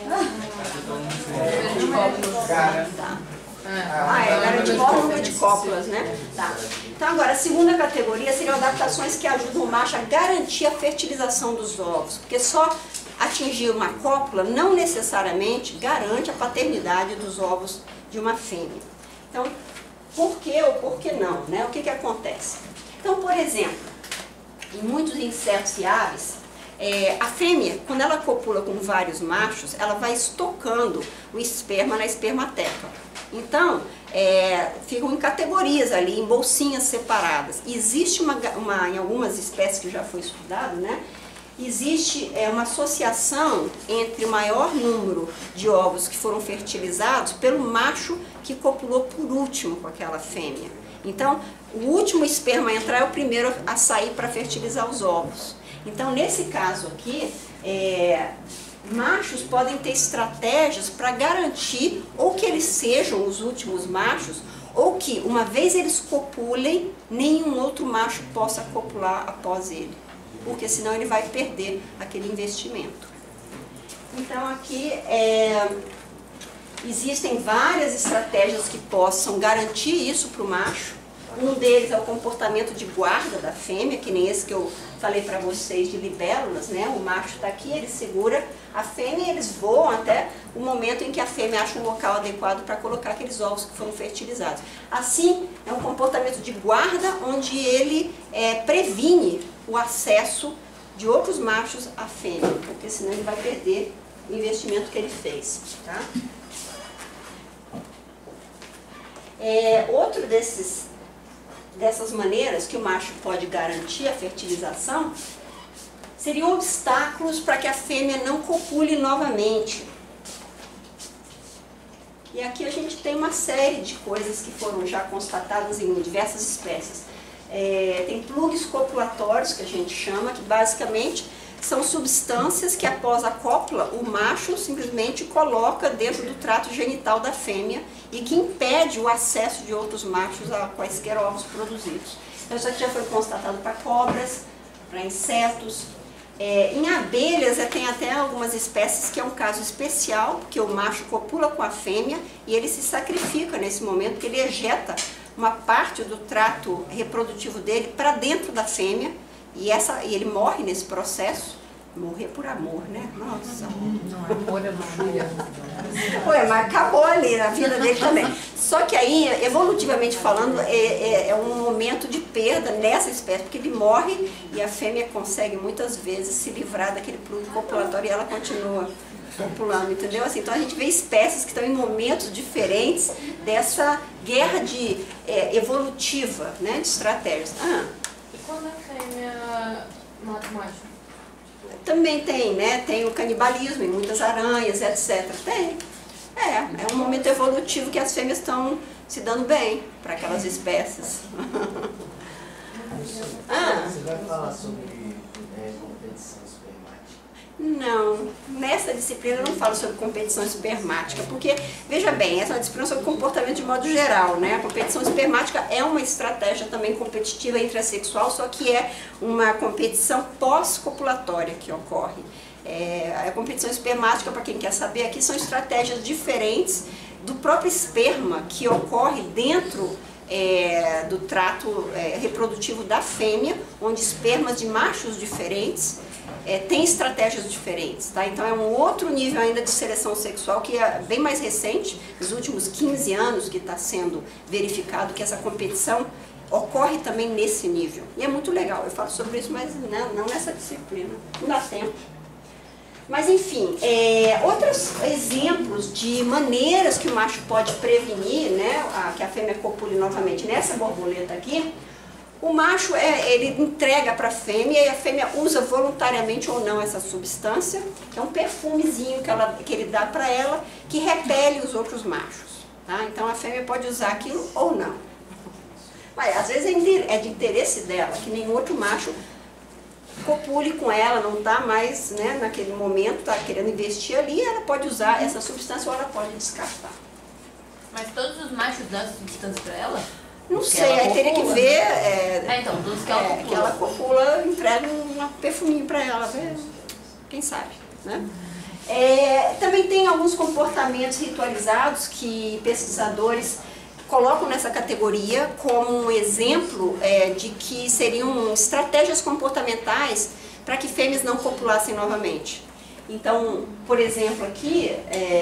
Tá. Era de cópulas e de cópulas, né? Tá. Então agora, a segunda categoria seriam adaptações que ajudam o macho a garantir a fertilização dos ovos. Porque só atingir uma cópula não necessariamente garante a paternidade dos ovos de uma fêmea. Então, por que ou por que não? Né? O que acontece? Então, por exemplo, em muitos insetos e aves, a fêmea, quando ela copula com vários machos, ela vai estocando o esperma na espermateca. Então, ficam em categorias ali, em bolsinhas separadas. Existe em algumas espécies que já foi estudado, né? Existe uma associação entre o maior número de ovos que foram fertilizados pelo macho que copulou por último com aquela fêmea. Então, o último esperma a entrar é o primeiro a sair para fertilizar os ovos. Então, nesse caso aqui, machos podem ter estratégias para garantir ou que eles sejam os últimos machos, ou que, uma vez eles copulem, nenhum outro macho possa copular após ele, porque senão ele vai perder aquele investimento. Então, aqui existem várias estratégias que possam garantir isso para o macho. Um deles é o comportamento de guarda da fêmea, que nem esse que eu falei para vocês de libélulas, né? O macho está aqui, ele segura a fêmea e eles voam até o momento em que a fêmea acha um local adequado para colocar aqueles ovos que foram fertilizados. Assim, é um comportamento de guarda onde ele previne o acesso de outros machos à fêmea, porque senão ele vai perder investimento que ele fez. Tá? Outro dessas maneiras que o macho pode garantir a fertilização seriam obstáculos para que a fêmea não copule novamente. E aqui a gente tem uma série de coisas que foram já constatadas em diversas espécies. Tem plugs copulatórios, que a gente chama, que basicamente são substâncias que após a cópula o macho simplesmente coloca dentro do trato genital da fêmea e que impede o acesso de outros machos a quaisquer ovos produzidos. Então isso aqui já foi constatado para cobras, para insetos. Em abelhas tem até algumas espécies que é um caso especial, porque o macho copula com a fêmea e ele se sacrifica nesse momento, porque ele ejeta uma parte do trato reprodutivo dele para dentro da fêmea e ele morre nesse processo. Morrer por amor, né? Nossa. Não, amor é luxúria. Ué, mas acabou ali na vida dele também. Só que aí, evolutivamente falando, é um momento de perda nessa espécie, porque ele morre e a fêmea consegue muitas vezes se livrar daquele plugue copulatório e ela continua copulando, entendeu? Assim, então a gente vê espécies que estão em momentos diferentes dessa guerra evolutiva, né, de estratégias. E quando a fêmea mata o macho? Também tem, né? Tem o canibalismo em muitas aranhas, etc. Tem. É um momento evolutivo que as fêmeas estão se dando bem para aquelas espécies. Você vai falar sobre competição espermática? Não, nessa disciplina eu não falo sobre competição espermática, porque, veja bem, essa é uma disciplina sobre comportamento de modo geral, né? A competição espermática é uma estratégia também competitiva intrasexual, só que é uma competição pós-copulatória que ocorre. A competição espermática, para quem quer saber, aqui são estratégias diferentes do próprio esperma que ocorre dentro do trato reprodutivo da fêmea, onde espermas de machos diferentes têm estratégias diferentes, tá? Então é um outro nível ainda de seleção sexual que é bem mais recente, nos últimos 15 anos que está sendo verificado que essa competição ocorre também nesse nível. E é muito legal, eu falo sobre isso, mas não nessa disciplina, não dá tempo. Mas enfim, outros exemplos de maneiras que o macho pode prevenir, né, que a fêmea copule novamente. Nessa borboleta aqui, o macho ele entrega para a fêmea e a fêmea usa voluntariamente ou não essa substância, que é um perfumezinho que ele dá para ela, que repele os outros machos. Tá? Então a fêmea pode usar aquilo ou não. Mas às vezes é de interesse dela, que nenhum outro macho copule com ela, não está mais, né, naquele momento, está querendo investir ali, ela pode usar essa substância ou ela pode descartar. Mas todos os machos dão essa substância para ela? Não sei, aí teria que ver. Então, todos que ela copula, entrega um perfuminho para ela, quem sabe, né? Também tem alguns comportamentos ritualizados que pesquisadores colocam nessa categoria como um exemplo de que seriam estratégias comportamentais para que fêmeas não copulassem novamente. Então, por exemplo, aqui,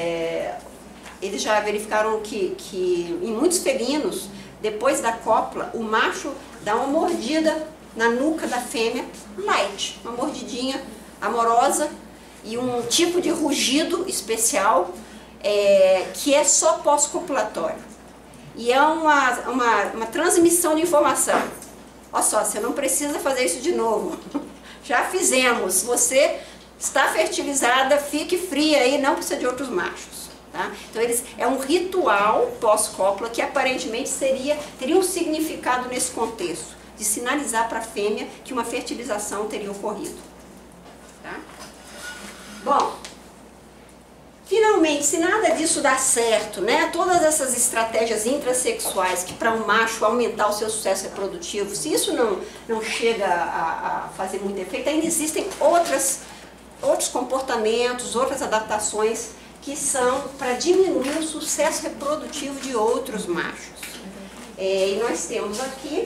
eles já verificaram que em muitos felinos, depois da cópula, o macho dá uma mordida na nuca da fêmea, light, uma mordidinha amorosa e um tipo de rugido especial que é só pós-copulatório. E é uma transmissão de informação. Olha só, você não precisa fazer isso de novo. Já fizemos, você está fertilizada, fique fria aí, não precisa de outros machos. Tá? Então é um ritual pós-cópula que aparentemente teria um significado nesse contexto, de sinalizar para a fêmea que uma fertilização teria ocorrido. Tá? Bom, finalmente, se nada disso dá certo, né, todas essas estratégias intrasexuais que para um macho aumentar o seu sucesso reprodutivo, se isso não chega a fazer muito efeito, ainda existem outros comportamentos, outras adaptações que são para diminuir o sucesso reprodutivo de outros machos. E nós temos aqui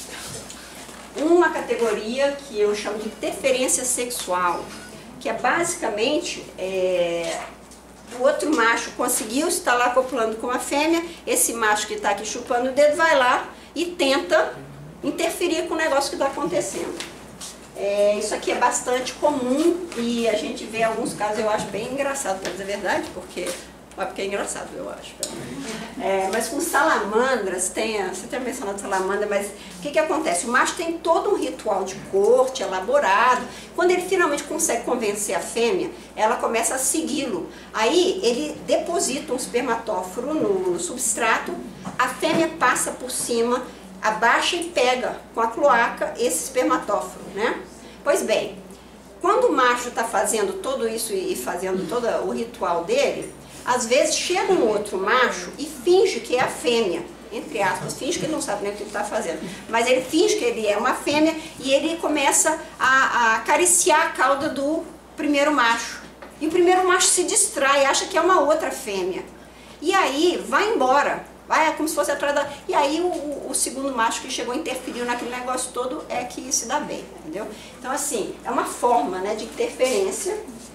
uma categoria que eu chamo de interferência sexual, que é basicamente o outro macho conseguiu estar lá copulando com a fêmea, esse macho que está aqui chupando o dedo vai lá e tenta interferir com o negócio que está acontecendo. Isso aqui é bastante comum e a gente vê alguns casos, eu acho bem engraçado, para dizer a verdade, porque é engraçado, eu acho. Mas com salamandras, você tem mencionado salamandra, mas o que acontece? O macho tem todo um ritual de corte elaborado. Quando ele finalmente consegue convencer a fêmea, ela começa a segui-lo. Aí ele deposita um espermatóforo no substrato, a fêmea passa por cima, abaixa e pega com a cloaca esse espermatóforo, né? Pois bem, quando o macho está fazendo tudo isso e fazendo todo o ritual dele, às vezes chega um outro macho e finge que é a fêmea, entre aspas, finge que ele não sabe nem o que ele está fazendo, mas ele finge que ele é uma fêmea e ele começa a acariciar a cauda do primeiro macho. E o primeiro macho se distrai, acha que é uma outra fêmea. E aí vai embora, vai como se fosse atrás da... E aí o segundo macho que chegou interferiu naquele negócio todo é que se dá bem, entendeu? Então assim, é uma forma, né, de interferência.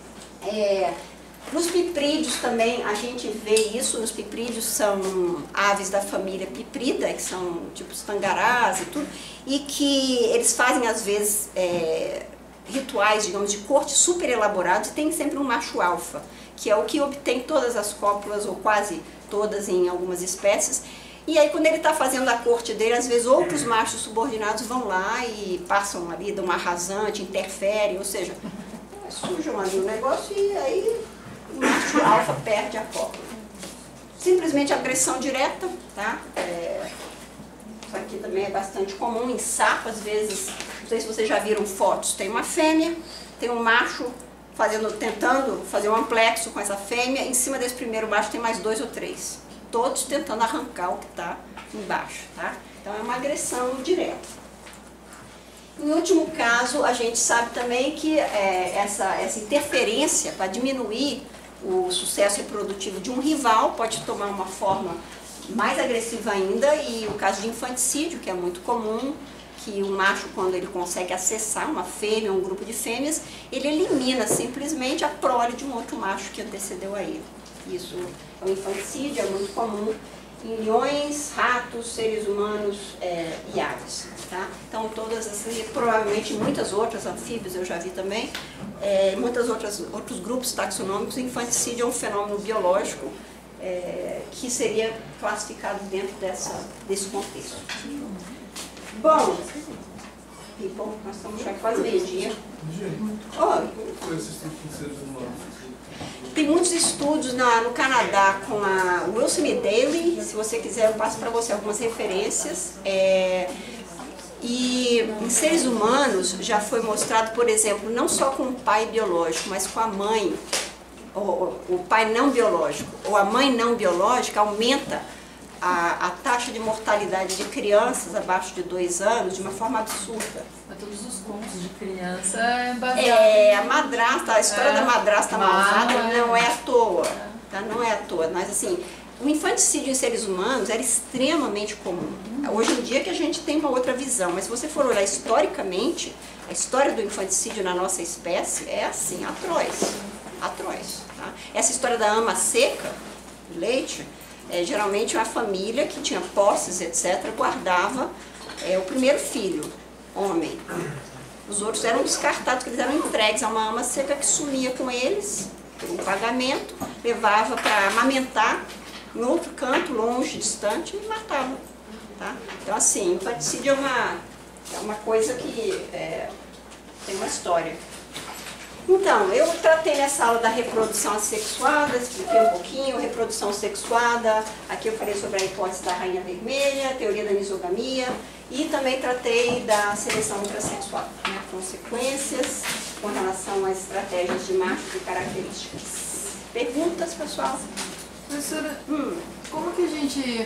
Nos piprídeos também a gente vê isso. Nos piprídeos são aves da família piprida, que são tipo os tangarás e tudo, e que eles fazem às vezes rituais, digamos, de corte super elaborados, e tem sempre um macho alfa, que é o que obtém todas as cópulas, ou quase todas em algumas espécies. E aí quando ele está fazendo a corte dele, às vezes outros machos subordinados vão lá e passam ali, dão uma rasante, interferem, ou seja, sujam ali o negócio e aí o macho alfa perde a cópula. Simplesmente agressão direta, tá? Isso aqui também é bastante comum em sapo, às vezes, não sei se vocês já viram fotos, tem uma fêmea, tem um macho tentando fazer um amplexo com essa fêmea, em cima desse primeiro macho tem mais 2 ou 3, todos tentando arrancar o que está embaixo, tá? Então é uma agressão direta. Em último caso, a gente sabe também que essa interferência para diminuir o sucesso reprodutivo de um rival pode tomar uma forma mais agressiva ainda, e o caso de infanticídio, que é muito comum, que o macho, quando ele consegue acessar uma fêmea, um grupo de fêmeas, ele elimina simplesmente a prole de um outro macho que antecedeu a ele. Isso é um infanticídio, é muito comum em leões, ratos, seres humanos e aves. Tá? Então todas essas, e provavelmente muitas outras, anfíbios eu já vi também, outros grupos taxonômicos, o infanticídio é um fenômeno biológico que seria classificado dentro desse contexto. Bom, nós estamos já quase meio-dia. Tem muitos estudos no Canadá com a Wilson e Daly. Se você quiser, eu passo para você algumas referências. E em seres humanos já foi mostrado, por exemplo, não só com o pai biológico, mas com a mãe, o pai não biológico, ou a mãe não biológica, aumenta a taxa de mortalidade de crianças abaixo de 2 anos de uma forma absurda. Mas todos os contos de criança é baseado. A madrasta, a história da madrasta malvada não é à toa, tá? Não é à toa, mas assim, o infanticídio em seres humanos era extremamente comum. Hoje em dia que a gente tem uma outra visão, mas se você for olhar historicamente, a história do infanticídio na nossa espécie é assim, atroz, tá? Essa história da ama seca, do leite, geralmente uma família que tinha posses, etc., guardava o primeiro filho, homem. Os outros eram descartados, porque eles eram entregues a uma ama seca que sumia com eles, por um pagamento, levava para amamentar em outro canto, longe, distante, e matava. Tá? Então, assim, o infanticídio é uma coisa que tem uma história. Então, eu tratei nessa aula da reprodução assexuada, expliquei um pouquinho, reprodução sexuada, aqui eu falei sobre a hipótese da rainha vermelha, a teoria da misogamia, e também tratei da seleção intrasexual, né, consequências com relação às estratégias de machos e características. Perguntas, pessoal? Professora, como que a gente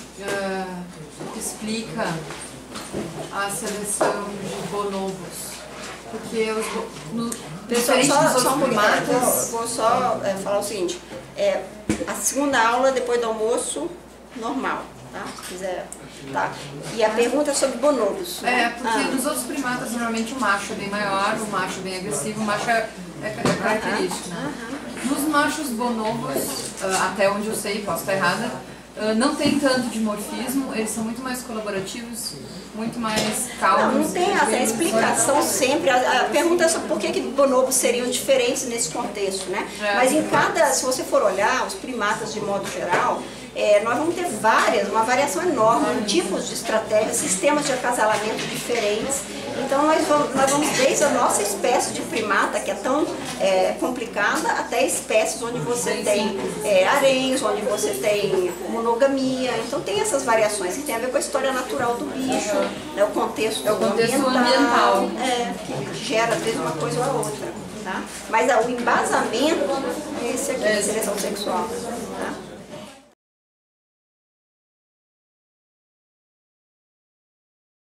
explica a seleção de bonobos? Porque diferente dos outros primatas... Vou só falar o seguinte, a segunda aula, depois do almoço, normal, tá? Se quiser, tá? E a pergunta é sobre bonobos. Porque nos outros primatas, normalmente o macho é bem maior, o macho é bem agressivo, o macho é característico, né? Nos machos bonobos, até onde eu sei, posso estar errada, não tem tanto dimorfismo, eles são muito mais colaborativos. muito mais calmos. Não tem essa explicação sempre. A pergunta é só por que bonobos seriam diferentes nesse contexto, né? Mas em cada, se você for olhar, os primatas de modo geral, nós vamos ter uma variação enorme em tipos de estratégias, sistemas de acasalamento diferentes. Então nós vamos desde a nossa espécie de primata, que é tão complicada, até espécies onde você tem haréns, onde você tem monogamia. Então tem essas variações que tem a ver com a história natural do bicho, né, o contexto ambiental. Que gera às vezes uma coisa ou a outra. Tá? Mas o embasamento é esse aqui, a seleção sexual. Tá?